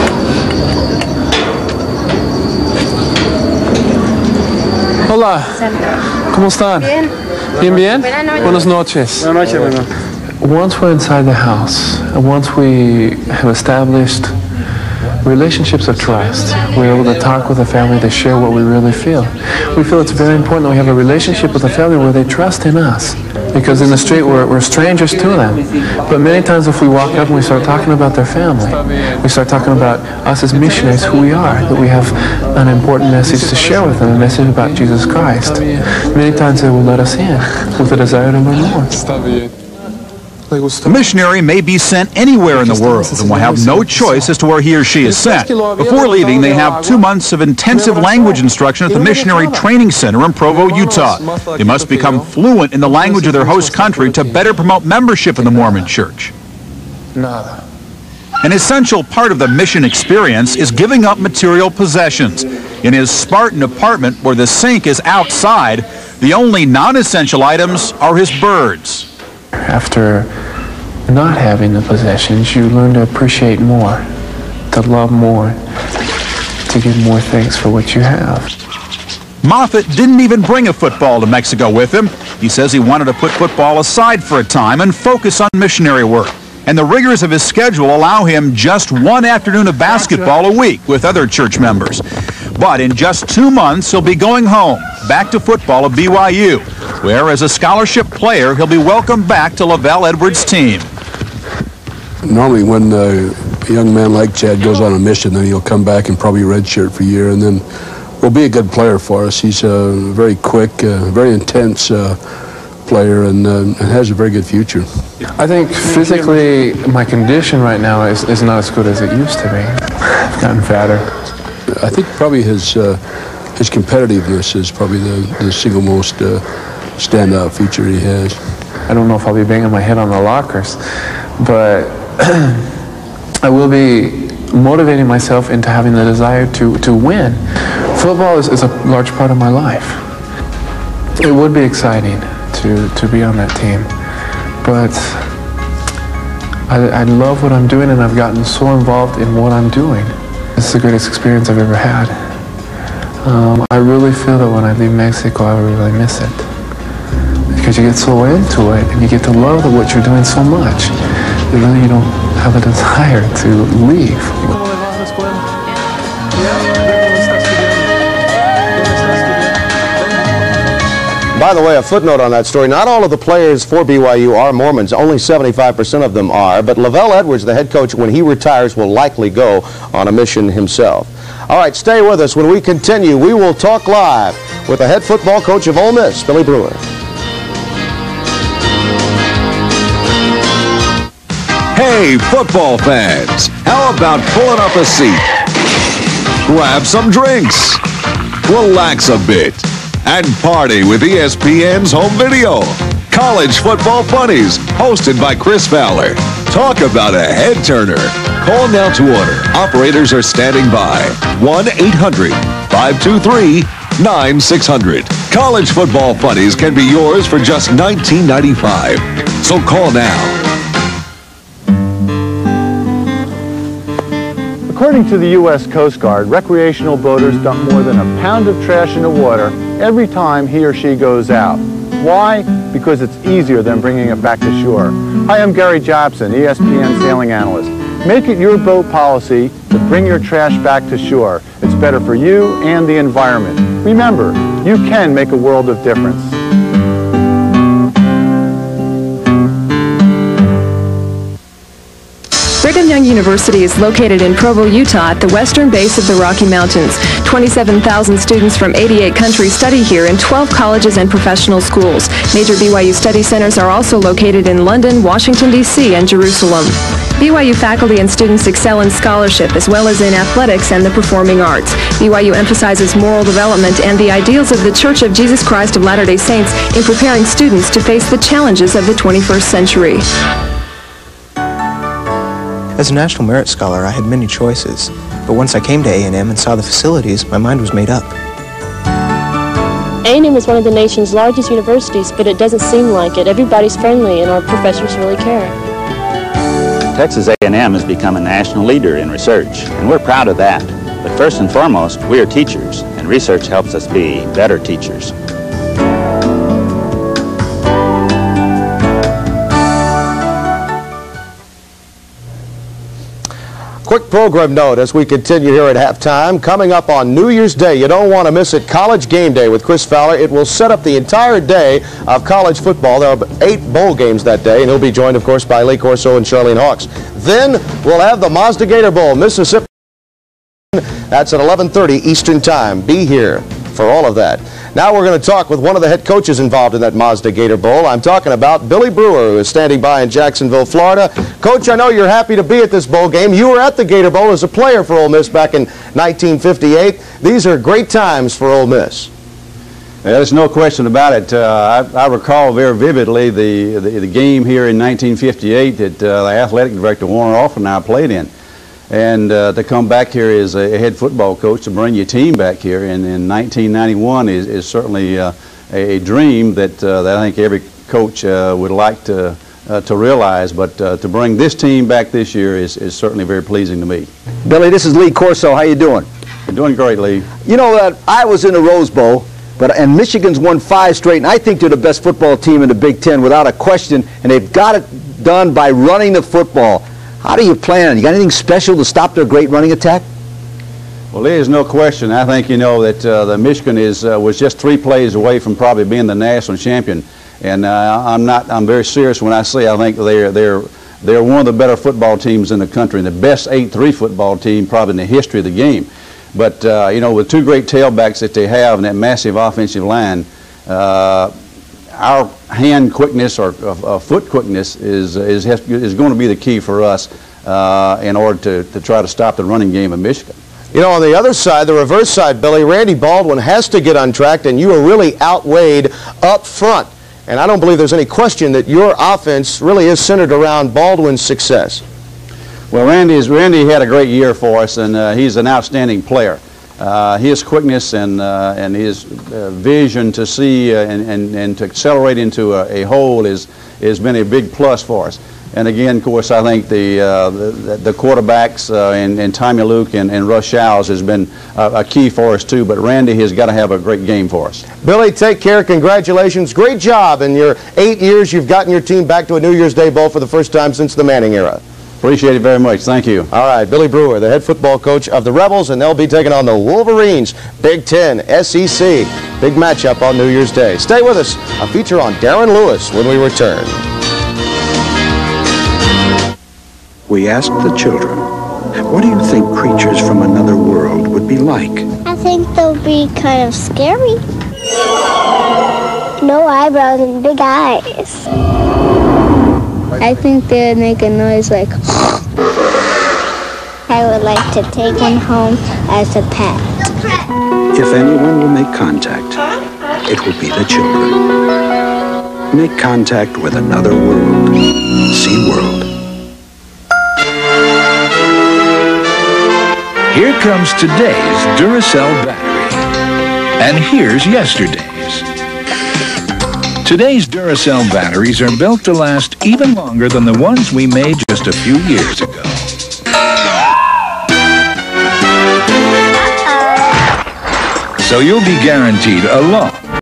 Hola, ¿cómo están? Bien. Bien, bien? Buenas noches. Buenas noches, bueno. Once we're inside the house, and once we have established relationships of trust, we're able to talk with the family to share what we really feel. We feel it's very important that we have a relationship with the family where they trust in us. Because in the street, we're, we're strangers to them. But many times if we walk up and we start talking about their family, we start talking about us as missionaries, who we are, that we have an important message to share with them, a message about Jesus Christ. Many times they will let us in with a desire to learn more. The missionary may be sent anywhere in the world and will have no choice as to where he or she is sent. Before leaving, they have two months of intensive language instruction at the Missionary Training Center in Provo, Utah. They must become fluent in the language of their host country to better promote membership in the Mormon Church. Nada. An essential part of the mission experience is giving up material possessions. In his Spartan apartment, where the sink is outside, the only non-essential items are his birds. After not having the possessions, you learn to appreciate more, to love more, to give more thanks for what you have. Moffat didn't even bring a football to Mexico with him. He says he wanted to put football aside for a time and focus on missionary work. And the rigors of his schedule allow him just one afternoon of basketball a week with other church members. But in just two months, he'll be going home, back to football at B Y U, where as a scholarship player, he'll be welcomed back to Lavelle Edwards' team. Normally when uh, a young man like Chad goes on a mission, then he'll come back and probably redshirt for a year, and then will be a good player for us. He's a very quick, uh, very intense uh, player, and, uh, and has a very good future. I think physically my condition right now is, is not as good as it used to be. I've gotten fatter. I think probably his uh, his competitiveness is probably the, the single most uh, standout feature he has. I don't know if I'll be banging my head on the lockers, but I will be motivating myself into having the desire to, to win. Football is, is a large part of my life. It would be exciting to, to be on that team, but I, I love what I'm doing, and I've gotten so involved in what I'm doing. This is the greatest experience I've ever had. Um, I really feel that when I leave Mexico, I will really miss it. Because you get so into it, and you get to love what you're doing so much, that really you don't have a desire to leave. By the way, a footnote on that story, not all of the players for B Y U are Mormons. Only seventy-five percent of them are. But Lavelle Edwards, the head coach, when he retires, will likely go on a mission himself. All right, stay with us. When we continue, we will talk live with the head football coach of Ole Miss, Billy Brewer. Hey, football fans, how about pulling up a seat, grab some drinks, relax a bit, and party with E S P N's home video. College Football Funnies, hosted by Chris Fowler. Talk about a head turner. Call now to order. Operators are standing by. one eight hundred, five two three, nine six hundred. College Football Funnies can be yours for just nineteen ninety-five. So call now. According to the U S Coast Guard, recreational boaters dump more than a pound of trash in the water every time he or she goes out. Why? Because it's easier than bringing it back to shore. Hi, I'm Gary Jobson, E S P N sailing analyst. Make it your boat policy to bring your trash back to shore. It's better for you and the environment. Remember, you can make a world of difference. Brigham Young University is located in Provo, Utah at the western base of the Rocky Mountains. twenty-seven thousand students from eighty-eight countries study here in twelve colleges and professional schools. Major B Y U study centers are also located in London, Washington, D C, and Jerusalem. B Y U faculty and students excel in scholarship as well as in athletics and the performing arts. B Y U emphasizes moral development and the ideals of the Church of Jesus Christ of Latter-day Saints in preparing students to face the challenges of the twenty-first century. As a National Merit Scholar, I had many choices, but once I came to A and M and saw the facilities, my mind was made up. A and M is one of the nation's largest universities, but it doesn't seem like it. Everybody's friendly and our professors really care. Texas A and M has become a national leader in research, and we're proud of that. But first and foremost, we are teachers, and research helps us be better teachers. Quick program note as we continue here at halftime. Coming up on New Year's Day, you don't want to miss it, College Game Day with Chris Fowler. It will set up the entire day of college football. There are eight bowl games that day, and he'll be joined, of course, by Lee Corso and Charlene Hawks. Then we'll have the Mazda Gator Bowl, Mississippi. That's at eleven thirty Eastern Time. Be here. for all of that. Now we're going to talk with one of the head coaches involved in that Mazda Gator Bowl. I'm talking about Billy Brewer, who is standing by in Jacksonville, Florida. Coach, I know you're happy to be at this bowl game. You were at the Gator Bowl as a player for Ole Miss back in nineteen fifty-eight. These are great times for Ole Miss. Yeah, there's no question about it. Uh, I, I recall very vividly the, the, the game here in nineteen fifty-eight that uh, the athletic director, Warner Orphan, and I played in. And uh, to come back here as a head football coach, to bring your team back here in, in nineteen ninety-one is, is certainly uh, a, a dream that, uh, that I think every coach uh, would like to, uh, to realize. But uh, to bring this team back this year is, is certainly very pleasing to me. Billy, this is Lee Corso. How you doing? You're doing great, Lee. You know, uh, I was in the Rose Bowl. But, and Michigan's won five straight, and I think they're the best football team in the Big Ten without a question, and they've got it done by running the football. How do you plan? You got anything special to stop their great running attack? Well, there's no question. I think you know that uh, the Michigan is uh, was just three plays away from probably being the national champion, and uh, I'm not. I'm very serious when I say I think they're they're they're one of the better football teams in the country, and the best eight three football team probably in the history of the game. But, uh, you know, with two great tailbacks that they have and that massive offensive line, uh, our hand quickness or uh, foot quickness is, is, is going to be the key for us uh, in order to, to try to stop the running game of Michigan. You know, on the other side, the reverse side, Billy, Randy Baldwin has to get untracked, and you are really outweighed up front. And I don't believe there's any question that your offense really is centered around Baldwin's success. Well, Randy's, Randy had a great year for us, and uh, he's an outstanding player. Uh, his quickness and, uh, and his uh, vision to see uh, and, and, and to accelerate into a, a hole is, has been a big plus for us. And again, of course, I think the, uh, the, the quarterbacks uh, and, and Tommy Luke and, and Russ Showers has been a, a key for us too, but Randy has got to have a great game for us. Billy, take care. Congratulations. Great job. In your eight years, you've gotten your team back to a New Year's Day Bowl for the first time since the Manning era. Appreciate it very much. Thank you. All right, Billy Brewer, the head football coach of the Rebels, and they'll be taking on the Wolverines, Big Ten, S E C. Big matchup on New Year's Day. Stay with us. A feature on Darren Lewis when we return. We asked the children, what do you think creatures from another world would be like? I think they'll be kind of scary. No eyebrows and big eyes. I think they'd make a noise like I would like to take one home as a pet. If anyone will make contact, it will be the children. Make contact with another world. SeaWorld. Here comes today's Duracell battery. And here's yesterday's. Today's Duracell batteries are built to last even longer than the ones we made just a few years ago. So you'll be guaranteed a long,